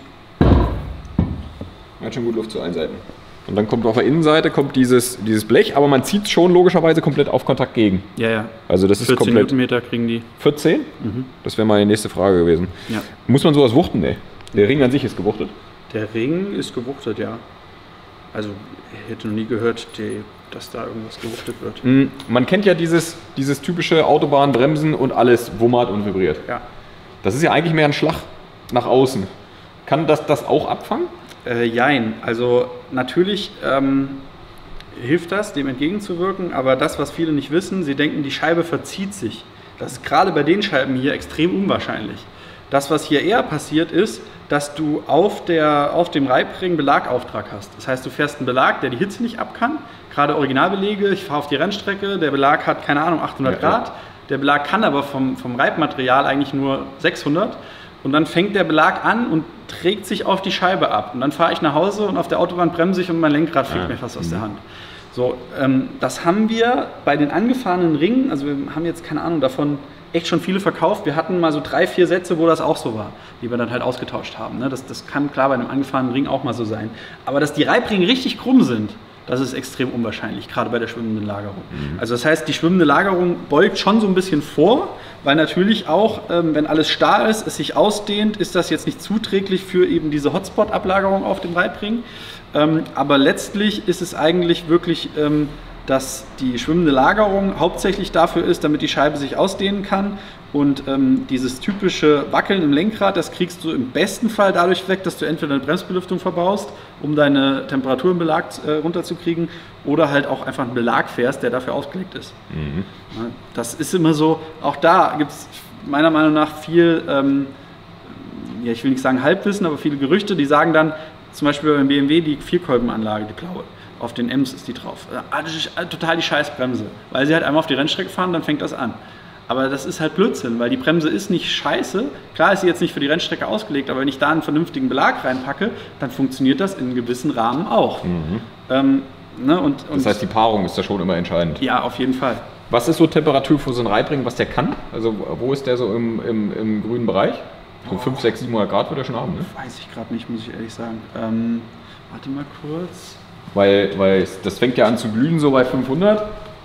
Man hat schon gut Luft zu allen Seiten. Und dann kommt auf der Innenseite kommt dieses, dieses Blech, aber man zieht schon logischerweise komplett auf Kontakt gegen. Ja, ja. Also das ist vierzehn komplett. Newtonmeter kriegen die. vierzehn? Mhm. Das wäre meine nächste Frage gewesen. Ja. Muss man sowas wuchten? Nee. Der Ring an sich ist gewuchtet. Der Ring ist gewuchtet, ja. Also ich hätte noch nie gehört, die, dass da irgendwas gewuchtet wird. Mhm. Man kennt ja dieses, dieses typische Autobahnbremsen und alles wummert und vibriert. Ja. Das ist ja eigentlich mehr ein Schlag nach außen. Kann das das auch abfangen? Äh, jein, also natürlich ähm, hilft das, dem entgegenzuwirken, aber das, was viele nicht wissen, sie denken, die Scheibe verzieht sich. Das ist gerade bei den Scheiben hier extrem unwahrscheinlich. Das, was hier eher passiert, ist, dass du auf, der, auf dem Reibring Belagauftrag hast. Das heißt, du fährst einen Belag, der die Hitze nicht ab kann. Gerade Originalbelege, ich fahre auf die Rennstrecke, der Belag hat, keine Ahnung, achthundert ja, Grad. Der Belag kann aber vom, vom Reibmaterial eigentlich nur sechshundert. Und dann fängt der Belag an und trägt sich auf die Scheibe ab. Und dann fahre ich nach Hause und auf der Autobahn bremse ich und mein Lenkrad fliegt ja. mir fast aus mhm. der Hand. So, ähm, das haben wir bei den angefahrenen Ringen, also wir haben jetzt keine Ahnung davon, echt schon viele verkauft. Wir hatten mal so drei, vier Sätze, wo das auch so war, die wir dann halt ausgetauscht haben. Ne? Das, das kann klar bei einem angefahrenen Ring auch mal so sein. Aber dass die Reibringe richtig krumm sind, das ist extrem unwahrscheinlich, gerade bei der schwimmenden Lagerung. Mhm. Also das heißt, die schwimmende Lagerung beugt schon so ein bisschen vor, weil natürlich auch, ähm, wenn alles starr ist, es sich ausdehnt, ist das jetzt nicht zuträglich für eben diese Hotspot-Ablagerung auf dem Reibring. Ähm, aber letztlich ist es eigentlich wirklich, ähm, dass die schwimmende Lagerung hauptsächlich dafür ist, damit die Scheibe sich ausdehnen kann. Und ähm, dieses typische Wackeln im Lenkrad, das kriegst du im besten Fall dadurch weg, dass du entweder eine Bremsbelüftung verbaust, um deine Temperatur im Belag äh, runterzukriegen, oder halt auch einfach einen Belag fährst, der dafür ausgelegt ist. Mhm. Ja, das ist immer so, auch da gibt es meiner Meinung nach viel, ähm, ja, ich will nicht sagen Halbwissen, aber viele Gerüchte, die sagen dann, zum Beispiel beim B M W die Vierkolbenanlage, die blaue, auf den Ems ist die drauf. Ah, das ist total die Scheißbremse, weil sie halt einmal auf die Rennstrecke fahren, dann fängt das an. Aber das ist halt Blödsinn, weil die Bremse ist nicht scheiße. Klar ist sie jetzt nicht für die Rennstrecke ausgelegt, aber wenn ich da einen vernünftigen Belag reinpacke, dann funktioniert das in einem gewissen Rahmen auch. Mhm. Ähm, ne, und, und das heißt, die Paarung ist da schon immer entscheidend. Ja, auf jeden Fall. Was ist so Temperatur für so einen Reibring, was der kann? Also wo ist der so im, im, im grünen Bereich? So oh. fünf, sechs, siebenhundert Grad wird er schon haben, ne? Weiß ich gerade nicht, muss ich ehrlich sagen. Ähm, warte mal kurz. Weil, weil das fängt ja an zu glühen so bei fünfhundert.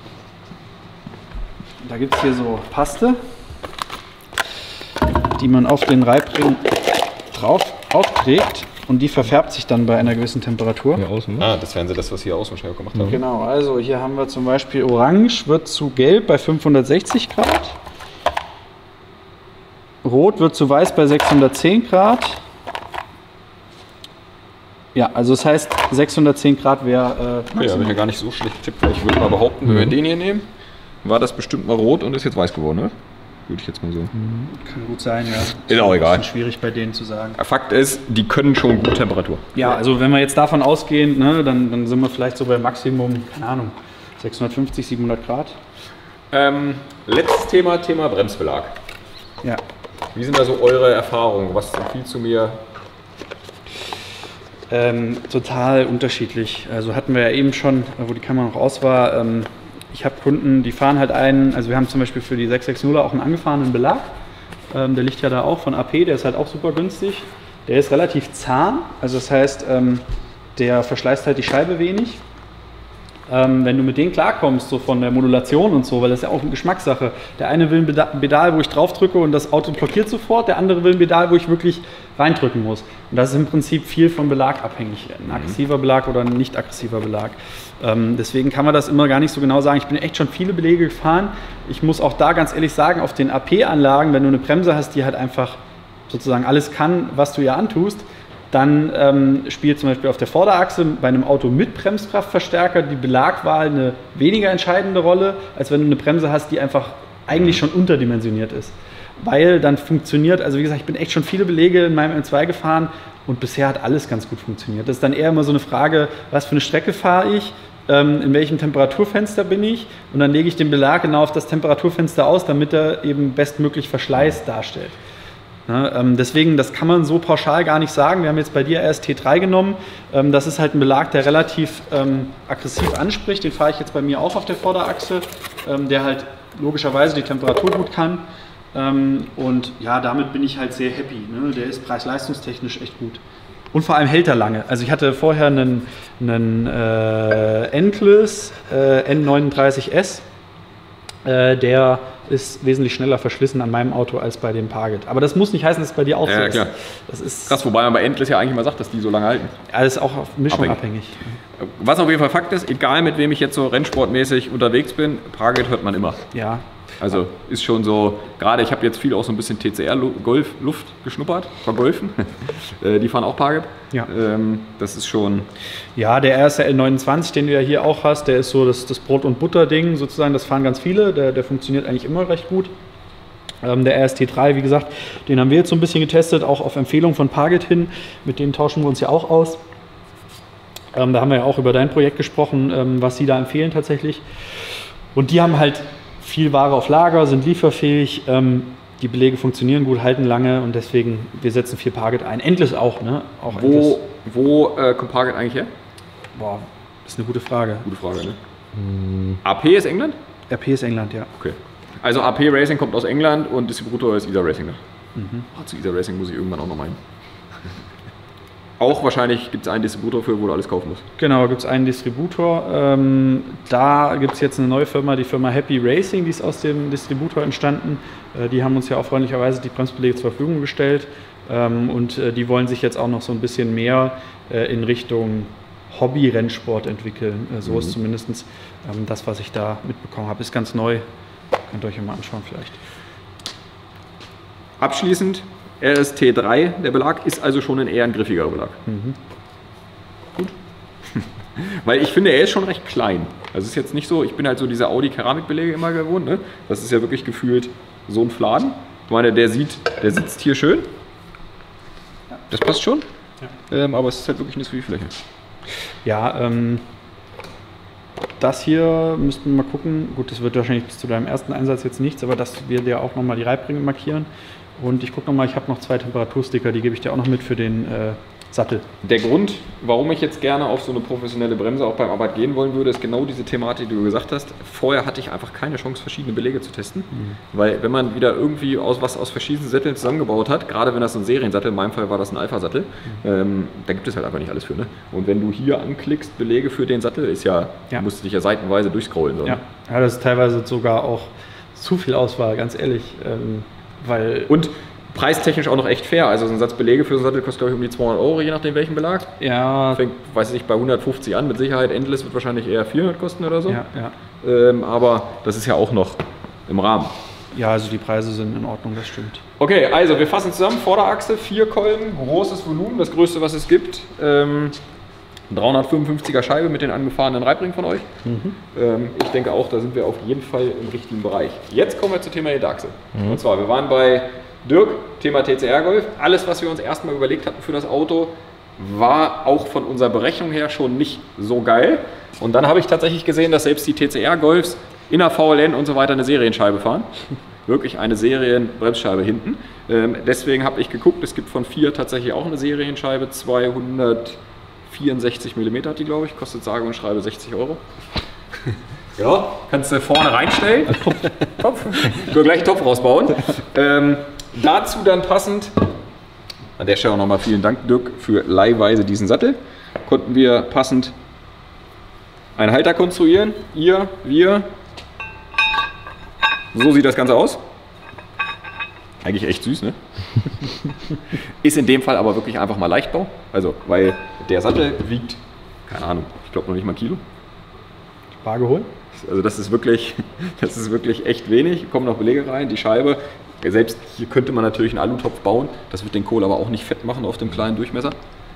Da gibt es hier so Paste, die man auf den Reibring drauf aufträgt und die verfärbt sich dann bei einer gewissen Temperatur. Hier außen, ne? Ah, das wären sie das, was hier außen wahrscheinlich gemacht haben. Genau, also hier haben wir zum Beispiel Orange wird zu Gelb bei fünfhundertsechzig Grad. Rot wird zu Weiß bei sechshundertzehn Grad. Ja, also das heißt sechshundertzehn Grad wäre... Äh, okay, habe ich ja gar nicht so schlecht getippt, weil ich würde mal behaupten, wenn wir den hier nehmen, war das bestimmt mal rot und ist jetzt weiß geworden, ne? Würde ich jetzt mal so. Mhm. Kann gut sein, ja. Ist auch egal. Ist schwierig bei denen zu sagen. Fakt ist, die können schon gut Temperatur. Ja, also wenn wir jetzt davon ausgehen, ne, dann, dann sind wir vielleicht so bei Maximum, keine Ahnung, sechshundertfünfzig, siebenhundert Grad. Ähm, letztes Thema, Thema Bremsbelag. Ja. Wie sind da so eure Erfahrungen? Was empfiehlst du mir? Ähm, total unterschiedlich. Also hatten wir ja eben schon, wo die Kamera noch aus war, ähm, ich habe Kunden, die fahren halt einen, also wir haben zum Beispiel für die sechs sechs nuller auch einen angefahrenen Belag. Ähm, der liegt ja da auch von A P, der ist halt auch super günstig. Der ist relativ zahm, also das heißt, ähm, der verschleißt halt die Scheibe wenig. Ähm, wenn du mit denen klarkommst, so von der Modulation und so, weil das ist ja auch eine Geschmackssache. Der eine will ein Pedal, wo ich drauf drücke und das Auto blockiert sofort, der andere will ein Pedal, wo ich wirklich reindrücken muss. Und das ist im Prinzip viel vom Belag abhängig. Ein aggressiver Belag oder ein nicht aggressiver Belag. Ähm, deswegen kann man das immer gar nicht so genau sagen. Ich bin echt schon viele Belege gefahren. Ich muss auch da ganz ehrlich sagen, auf den A P-Anlagen, wenn du eine Bremse hast, die halt einfach sozusagen alles kann, was du ihr antust, dann ähm, spielt zum Beispiel auf der Vorderachse bei einem Auto mit Bremskraftverstärker die Belagwahl eine weniger entscheidende Rolle, als wenn du eine Bremse hast, die einfach eigentlich schon unterdimensioniert ist. Weil dann funktioniert, also wie gesagt, ich bin echt schon viele Belege in meinem M zwei gefahren und bisher hat alles ganz gut funktioniert. Das ist dann eher immer so eine Frage, was für eine Strecke fahre ich, ähm, in welchem Temperaturfenster bin ich und dann lege ich den Belag genau auf das Temperaturfenster aus, damit er eben bestmöglich Verschleiß darstellt. Ja, ähm, deswegen, das kann man so pauschal gar nicht sagen. Wir haben jetzt bei dir erst T drei genommen. Ähm, das ist halt ein Belag, der relativ ähm, aggressiv anspricht. Den fahre ich jetzt bei mir auch auf der Vorderachse, ähm, der halt logischerweise die Temperatur gut kann. Ähm, und ja, damit bin ich halt sehr happy. Ne? Der ist preis-leistungstechnisch echt gut. Und vor allem hält er lange. Also ich hatte vorher einen, einen äh, Endless äh, N neununddreißig S. Äh, der ist wesentlich schneller verschlissen an meinem Auto als bei dem Target. Aber das muss nicht heißen, dass es bei dir auch ja, so ja, ist. Klar. Das ist krass, wobei man bei Endless ja eigentlich mal sagt, dass die so lange halten. Alles auch auf Mischung abhängig. abhängig. Was auf jeden Fall Fakt ist, egal mit wem ich jetzt so rennsportmäßig unterwegs bin, Target hört man immer. Ja. Also ist schon so, gerade ich habe jetzt viel auch so ein bisschen T C R-Golf-Luft geschnuppert, vergolfen. Die fahren auch Target. Ja. Ähm, das ist schon... Ja, der R S L neunundzwanzig, den du ja hier auch hast, der ist so das, das Brot- und Butter-Ding sozusagen, das fahren ganz viele, der, der funktioniert eigentlich immer recht gut. Ähm, der R S T drei, wie gesagt, den haben wir jetzt so ein bisschen getestet, auch auf Empfehlung von Target hin, mit denen tauschen wir uns ja auch aus. Ähm, da haben wir ja auch über dein Projekt gesprochen, ähm, was sie da empfehlen tatsächlich. Und die haben halt viel Ware auf Lager, sind lieferfähig, ähm, die Belege funktionieren gut, halten lange und deswegen, wir setzen viel Target ein. Endless auch, ne? Auch wo wo äh, kommt Target eigentlich her? Boah, das ist eine gute Frage. Gute Frage, ne? Hm. A P ist England? R P ist England, ja. Okay. Also A P Racing kommt aus England und Distributor ist I S A Racing. Ne? Mhm. Ach, zu I S A Racing muss ich irgendwann auch noch meinen. Auch wahrscheinlich gibt es einen Distributor für, wo du alles kaufen musst. Genau, gibt es einen Distributor. Ähm, da gibt es jetzt eine neue Firma, die Firma Happy Racing, die ist aus dem Distributor entstanden. Äh, die haben uns ja auch freundlicherweise die Bremsbeläge zur Verfügung gestellt. Ähm, und äh, die wollen sich jetzt auch noch so ein bisschen mehr äh, in Richtung Hobby-Rennsport entwickeln. Äh, so mhm. ist zumindest ähm, das, was ich da mitbekommen habe. Ist ganz neu. Könnt ihr euch mal anschauen vielleicht. Abschließend, R S T drei, der Belag ist also schon ein eher ein griffiger Belag. Mhm. Gut. Weil ich finde, er ist schon recht klein. Also es ist jetzt nicht so, ich bin halt so diese Audi-Keramikbeläge immer gewohnt. Ne? Das ist ja wirklich gefühlt so ein Fladen. Ich meine, der sieht, der sitzt hier schön. Das passt schon. Ja. Ähm, aber es ist halt wirklich nicht so viel Fläche. Ja, ähm, das hier müssten wir mal gucken. Gut, das wird wahrscheinlich bis zu deinem ersten Einsatz jetzt nichts, aber das wird ja auch nochmal die Reibringe markieren. Und ich gucke nochmal, ich habe noch zwei Temperatursticker, die gebe ich dir auch noch mit für den äh, Sattel. Der Grund, warum ich jetzt gerne auf so eine professionelle Bremse auch beim Arbeit gehen wollen würde, ist genau diese Thematik, die du gesagt hast. Vorher hatte ich einfach keine Chance, verschiedene Belege zu testen. Mhm. Weil wenn man wieder irgendwie aus, was aus verschiedenen Sätteln zusammengebaut hat, gerade wenn das so ein Seriensattel, in meinem Fall war das ein Alpha-Sattel, mhm. ähm, da gibt es halt einfach nicht alles für. Ne? Und wenn du hier anklickst, Belege für den Sattel, ist ja, ja. du musst dich ja seitenweise durchscrollen. So. Ja. ja, das ist teilweise sogar auch zu viel Auswahl, ganz ehrlich. Ähm, weil Und preistechnisch auch noch echt fair. Also so ein Satz Belege für so einen Sattel kostet, glaube ich, um die zweihundert Euro, je nachdem welchen Belag. Ja. Fängt, weiß ich nicht, bei hundertfünfzig an. Mit Sicherheit Endless wird wahrscheinlich eher vierhundert kosten oder so. Ja, ja. Ähm, aber das ist ja auch noch im Rahmen. Ja, also die Preise sind in Ordnung, das stimmt. Okay, also wir fassen zusammen. Vorderachse, vier Kolben, großes Volumen, das größte, was es gibt. Ähm, dreihundertfünfundfünfziger Scheibe mit den angefahrenen Reibringen von euch. Mhm. Ähm, ich denke auch, da sind wir auf jeden Fall im richtigen Bereich. Jetzt kommen wir zum Thema Hinterachse. Mhm. Und zwar, wir waren bei Dirk, Thema T C R Golf. Alles, was wir uns erstmal überlegt hatten für das Auto, war auch von unserer Berechnung her schon nicht so geil. Und dann habe ich tatsächlich gesehen, dass selbst die T C R Golfs in der V L N und so weiter eine Serienscheibe fahren. Wirklich eine Serienbremsscheibe hinten. Ähm, deswegen habe ich geguckt, es gibt von Fiat tatsächlich auch eine Serienscheibe, zweihundertvierundsechzig Millimeter hat die, glaube ich, kostet sage und schreibe sechzig Euro. Ja, kannst du vorne reinstellen. Topf. Topf. Ich will gleich einen Topf rausbauen. Ähm, dazu dann passend, an der Stelle auch nochmal vielen Dank, Dirk, für leihweise diesen Sattel. Konnten wir passend einen Halter konstruieren. Ihr, wir. So sieht das Ganze aus. Eigentlich echt süß, ne? Ist in dem Fall aber wirklich einfach mal Leichtbau. Also, weil der Sattel wiegt, keine Ahnung, ich glaube noch nicht mal ein Kilo. Bar geholt? Also das ist wirklich, das ist wirklich echt wenig. Kommen noch Belege rein, die Scheibe. Selbst hier könnte man natürlich einen Alutopf bauen. Das wird den Kohl aber auch nicht fett machen auf dem kleinen Durchmesser.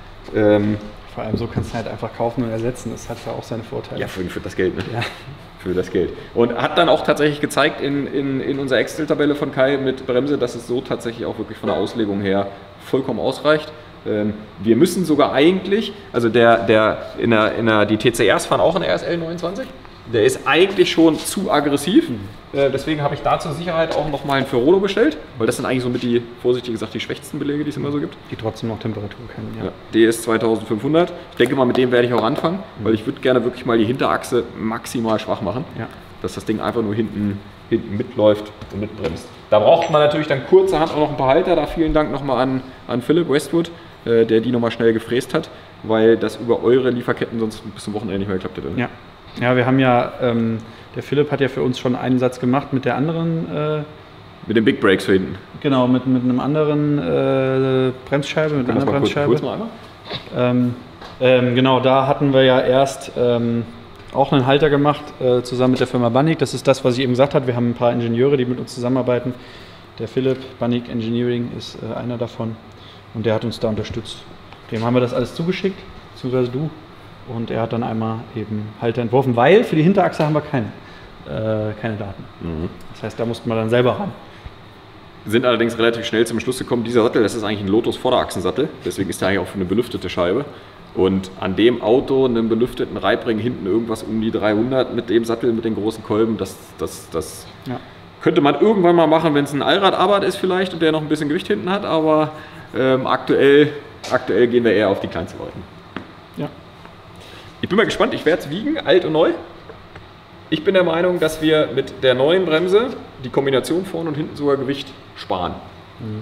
Ähm, Vor allem so kannst du halt einfach kaufen und ersetzen. Das hat ja auch seine Vorteile. Ja, für, für das Geld, ne? Ja. Für das Geld. Und hat dann auch tatsächlich gezeigt in, in, in unserer Excel-Tabelle von Kai mit Bremse, dass es so tatsächlich auch wirklich von der Auslegung her vollkommen ausreicht. Ähm, wir müssen sogar eigentlich, also der, der, in der, in der, die T C Rs fahren auch in der R S L neunundzwanzig. Der ist eigentlich schon zu aggressiv. Mhm. Äh, deswegen habe ich da zur Sicherheit auch nochmal einen Ferrolo bestellt, weil das sind eigentlich so mit die, vorsichtig gesagt, die schwächsten Belege, die es immer so gibt. Die trotzdem noch Temperatur kennen, ja. Ja, D S zweitausendfünfhundert. Ich denke mal, mit dem werde ich auch anfangen, mhm. weil ich würde gerne wirklich mal die Hinterachse maximal schwach machen, ja. dass das Ding einfach nur hinten, hinten mitläuft und mitbremst. Da braucht man natürlich dann kurzerhand auch noch ein paar Halter. Da vielen Dank nochmal an, an Philipp Westwood, äh, der die nochmal schnell gefräst hat, weil das über eure Lieferketten sonst bis zum Wochenende nicht mehr geklappt hätte. Ja. Ja, wir haben ja, ähm, der Philipp hat ja für uns schon einen Satz gemacht mit der anderen. Äh, mit den Big Brakes für hinten. Genau, mit, mit einem anderen äh, Bremsscheibe, mit einer anderen Bremsscheibe. Kurz, kurz mal einmal. Ähm, ähm, genau, da hatten wir ja erst ähm, auch einen Halter gemacht, äh, zusammen mit der Firma Banik. Das ist das, was ich eben gesagt habe. Wir haben ein paar Ingenieure, die mit uns zusammenarbeiten. Der Philipp, Banik Engineering, ist äh, einer davon und der hat uns da unterstützt. Dem haben wir das alles zugeschickt, beziehungsweise du. Und er hat dann einmal eben Halter entworfen, weil für die Hinterachse haben wir keine, äh, keine Daten. Mhm. Das heißt, da mussten wir dann selber ran. Wir sind allerdings relativ schnell zum Schluss gekommen, dieser Sattel, das ist eigentlich ein Lotus Vorderachsensattel, deswegen ist der eigentlich auch für eine belüftete Scheibe. Und an dem Auto, einem belüfteten Reibring, hinten irgendwas um die dreihundert mit dem Sattel, mit den großen Kolben, das, das, das ja. könnte man irgendwann mal machen, wenn es ein Allradarbeit ist vielleicht und der noch ein bisschen Gewicht hinten hat, aber ähm, aktuell, aktuell gehen wir eher auf die kleinsten Leute. Ja. Ich bin mal gespannt, ich werde es wiegen, alt und neu. Ich bin der Meinung, dass wir mit der neuen Bremse die Kombination vorne und hinten sogar Gewicht sparen. Mhm.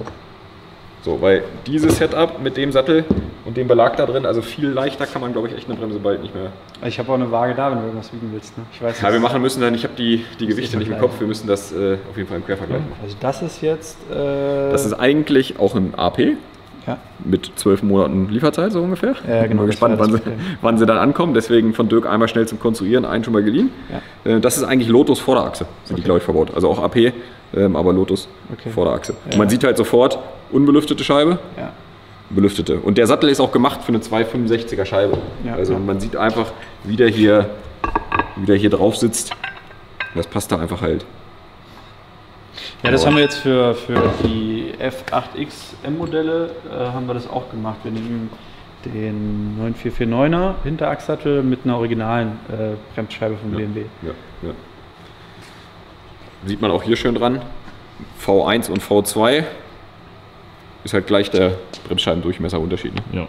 So, weil dieses Setup mit dem Sattel und dem Belag da drin, also viel leichter kann man, glaube ich, echt eine Bremse bald nicht mehr. Ich habe auch eine Waage da, wenn du irgendwas wiegen willst. Ne? Ich weiß, ja, wir machen müssen dann, ich habe die, die Gewichte nicht im Kopf, wir müssen das äh, auf jeden Fall im Quervergleich machen. Also das ist jetzt... Äh das ist eigentlich auch ein A P. Ja. Mit zwölf Monaten Lieferzeit so ungefähr. Ja, genau, ich bin gespannt, wann sie, wann sie dann ankommen. Deswegen von Dirk einmal schnell zum Konstruieren, einen schon mal geliehen. Ja. Das ist eigentlich Lotus Vorderachse, sind okay. die, glaube ich, verbaut. Also auch A P, ähm, aber Lotus okay. Vorderachse. Ja. Und man sieht halt sofort, unbelüftete Scheibe, ja. belüftete. Und der Sattel ist auch gemacht für eine zweihundertfünfundsechziger Scheibe. Ja. Also man sieht einfach, wie der hier, wie der hier drauf sitzt. Das passt da einfach halt. Ja, das haben wir jetzt für, für die F acht X M-Modelle, äh, haben wir das auch gemacht. Wir nehmen den neun vier vier neuner Hinterachssattel mit einer originalen äh, Bremsscheibe von ja, B M W. Ja, ja. Sieht man auch hier schön dran. V eins und V zwei ist halt gleich der Bremsscheibendurchmesserunterschied. Ne? Ja.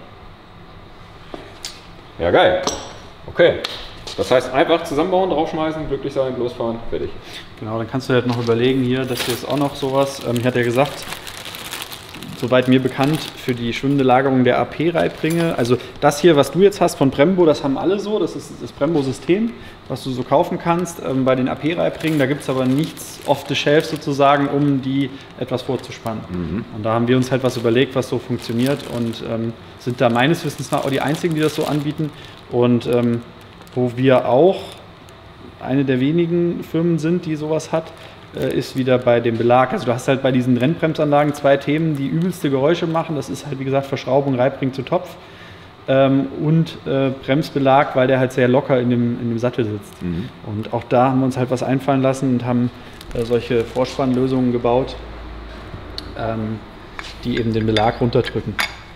Ja, geil. Okay. Das heißt, einfach zusammenbauen, draufschmeißen, glücklich sein, losfahren, fertig. Genau, dann kannst du halt noch überlegen, hier, das hier ist auch noch sowas. Ähm, ich hatte ja gesagt, soweit mir bekannt, für die schwimmende Lagerung der A P-Reibringe. Also das hier, was du jetzt hast von Brembo, das haben alle so. Das ist das Brembo-System, was du so kaufen kannst. Ähm, bei den A P-Reibringen, da gibt es aber nichts off the shelf sozusagen, um die etwas vorzuspannen. Mhm. Und da haben wir uns halt was überlegt, was so funktioniert und ähm, sind da meines Wissens nach auch die einzigen, die das so anbieten. Und ähm, wo wir auch eine der wenigen Firmen sind, die sowas hat, ist wieder bei dem Belag. Also du hast halt bei diesen Rennbremsanlagen zwei Themen, die übelste Geräusche machen. Das ist halt, wie gesagt, Verschraubung, Reibring zu Topf ähm, und äh, Bremsbelag, weil der halt sehr locker in dem, in dem Sattel sitzt. Mhm. Und auch da haben wir uns halt was einfallen lassen und haben äh, solche Vorspannlösungen gebaut, ähm, die eben den Belag runterdrücken.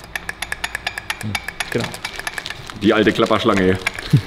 Mhm. Genau. Die alte Klapperschlange hier.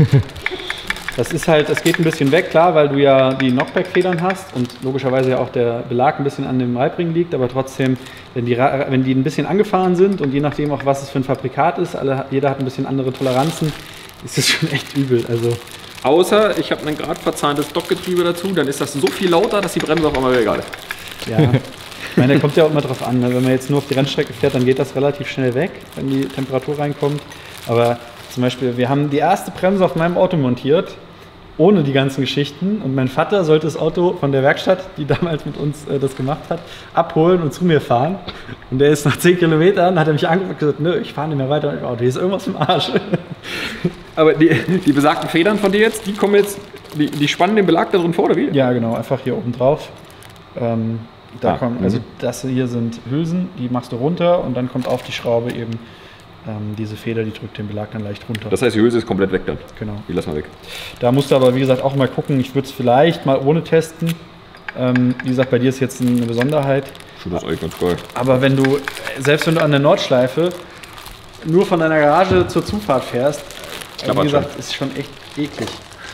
Das ist halt, es geht ein bisschen weg, klar, weil du ja die Knockback-Federn hast und logischerweise ja auch der Belag ein bisschen an dem Reibring liegt, aber trotzdem, wenn die, wenn die ein bisschen angefahren sind und je nachdem auch, was es für ein Fabrikat ist, alle, jeder hat ein bisschen andere Toleranzen, ist das schon echt übel. Also außer ich habe ein gerade verzahntes Dockgetriebe dazu, dann ist das so viel lauter, dass die Bremse auf einmal wieder egal ist. Ja, ich meine, da kommt ja auch immer drauf an, wenn man jetzt nur auf die Rennstrecke fährt, dann geht das relativ schnell weg, wenn die Temperatur reinkommt, aber zum Beispiel, wir haben die erste Bremse auf meinem Auto montiert, ohne die ganzen Geschichten. Und mein Vater sollte das Auto von der Werkstatt, die damals mit uns äh, das gemacht hat, abholen und zu mir fahren. Und der ist nach zehn Kilometern, hat er mich angeguckt und gesagt, nö, ich fahre nicht mehr weiter mit dem Auto, hier ist irgendwas im Arsch. Aber die, die besagten Federn von dir jetzt, die kommen jetzt, die, die spannen den Belag da drin vor, oder wie? Ja, genau, einfach hier oben drauf. Ähm, da ah, kommt, also das hier sind Hülsen, die machst du runter und dann kommt auf die Schraube eben Ähm, diese Feder, die drückt den Belag dann leicht runter. Das heißt, die Hülse ist komplett weg dann? Genau. Die lassen wir weg. Da musst du aber, wie gesagt, auch mal gucken. Ich würde es vielleicht mal ohne testen. Ähm, wie gesagt, bei dir ist jetzt eine Besonderheit. Schon das ist eigentlich ganz geil. Aber wenn du, selbst wenn du an der Nordschleife nur von deiner Garage zur Zufahrt fährst, äh, wie gesagt, schon. Ist schon echt eklig.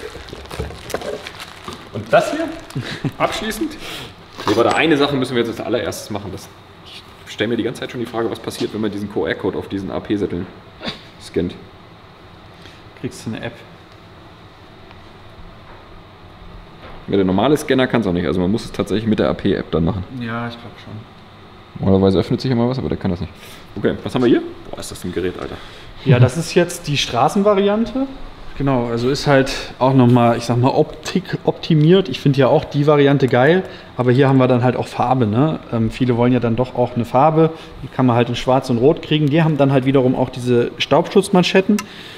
Und das hier? Abschließend? Nee, warte, eine Sache müssen wir jetzt als allererstes machen. Das Ich stelle mir die ganze Zeit schon die Frage, was passiert, wenn man diesen Q R-Code auf diesen A P-Sätteln scannt. Kriegst du eine App. Ja, der normale Scanner kann es auch nicht, also man muss es tatsächlich mit der A P-App dann machen. Ja, ich glaube schon. Normalerweise öffnet sich immer was, aber der kann das nicht. Okay, was haben wir hier? Boah, ist das ein Gerät, Alter. Ja, das ist jetzt die Straßenvariante. Genau, also ist halt auch nochmal, ich sag mal, Optik optimiert. Ich finde ja auch die Variante geil, aber hier haben wir dann halt auch Farbe. Ne? Ähm, viele wollen ja dann doch auch eine Farbe, die kann man halt in Schwarz und Rot kriegen. Die haben dann halt wiederum auch diese Staubschutzmanschetten.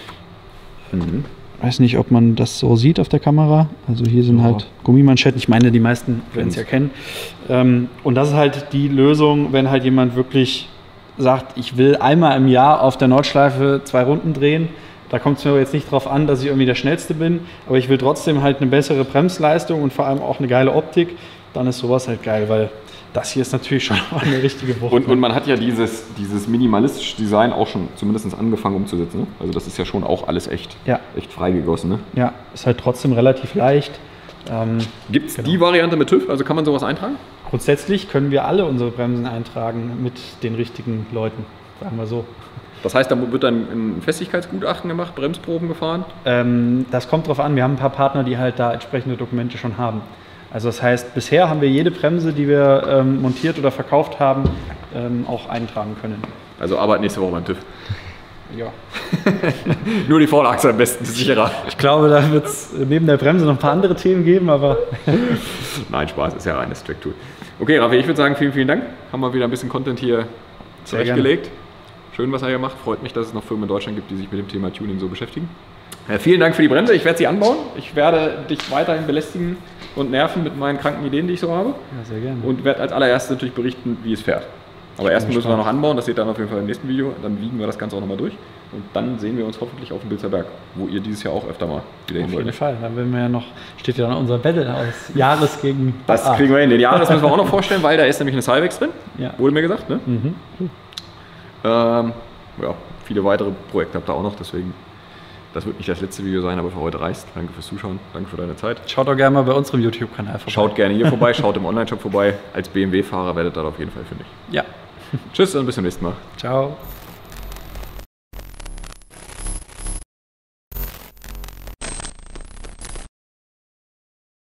Mhm. Weiß nicht, ob man das so sieht auf der Kamera. Also hier sind ja. halt Gummimanschetten. Ich meine, die meisten werden es ja kennen. Ähm, und das ist halt die Lösung, wenn halt jemand wirklich sagt, ich will einmal im Jahr auf der Nordschleife zwei Runden drehen. Da kommt es mir jetzt nicht darauf an, dass ich irgendwie der Schnellste bin, aber ich will trotzdem halt eine bessere Bremsleistung und vor allem auch eine geile Optik. Dann ist sowas halt geil, weil das hier ist natürlich schon eine richtige Wucht. Und, und man hat ja dieses, dieses minimalistische Design auch schon zumindest angefangen umzusetzen. Ne? Also das ist ja schon auch alles echt, ja. echt freigegossen. Ne? Ja, ist halt trotzdem relativ leicht. Ähm, Gibt es genau. die Variante mit TÜV? Also kann man sowas eintragen? Grundsätzlich können wir alle unsere Bremsen eintragen mit den richtigen Leuten, sagen wir so. Das heißt, da wird dann ein Festigkeitsgutachten gemacht, Bremsproben gefahren? Ähm, das kommt drauf an. Wir haben ein paar Partner, die halt da entsprechende Dokumente schon haben. Also das heißt, bisher haben wir jede Bremse, die wir ähm, montiert oder verkauft haben, ähm, auch eintragen können. Also Arbeit nächste Woche beim TÜV? Ja. Nur die Vorderachse am besten, sicherer. Ich glaube, da wird es neben der Bremse noch ein paar andere Themen geben, aber... Nein, Spaß, ist ja reines Track-Tool. Okay, Raffi, ich würde sagen, vielen, vielen Dank. Haben wir wieder ein bisschen Content hier zurechtgelegt. Schön, was er hier macht. Freut mich, dass es noch Firmen in Deutschland gibt, die sich mit dem Thema Tuning so beschäftigen. Ja, vielen Dank für die Bremse. Ich werde sie anbauen. Ich werde dich weiterhin belästigen und nerven mit meinen kranken Ideen, die ich so habe. Ja, sehr gerne. Und werde als allererstes natürlich berichten, wie es fährt. Aber erst müssen wir noch anbauen. Das seht ihr dann auf jeden Fall im nächsten Video. Dann wiegen wir das Ganze auch nochmal durch. Und dann sehen wir uns hoffentlich auf dem Bilzer Berg, wo ihr dieses Jahr auch öfter mal wieder hin wollt. Auf jeden Fall. Dann werden wir ja noch, steht ja dann unser Battle aus. Jahres gegen... Das ah. kriegen wir hin. Den Jahres müssen wir auch noch vorstellen, weil da ist nämlich eine Cybex drin. Ja. Wurde mir gesagt, ne? Mhm. Ähm, ja, viele weitere Projekte habt ihr auch noch, deswegen, das wird nicht das letzte Video sein, aber für heute reicht. Danke fürs Zuschauen, danke für deine Zeit. Schaut doch gerne mal bei unserem YouTube-Kanal vorbei. Schaut gerne hier vorbei, schaut im Online-Shop vorbei. Als B M W-Fahrer werdet ihr da auf jeden Fall fündig. Ja. Tschüss und bis zum nächsten Mal. Ciao.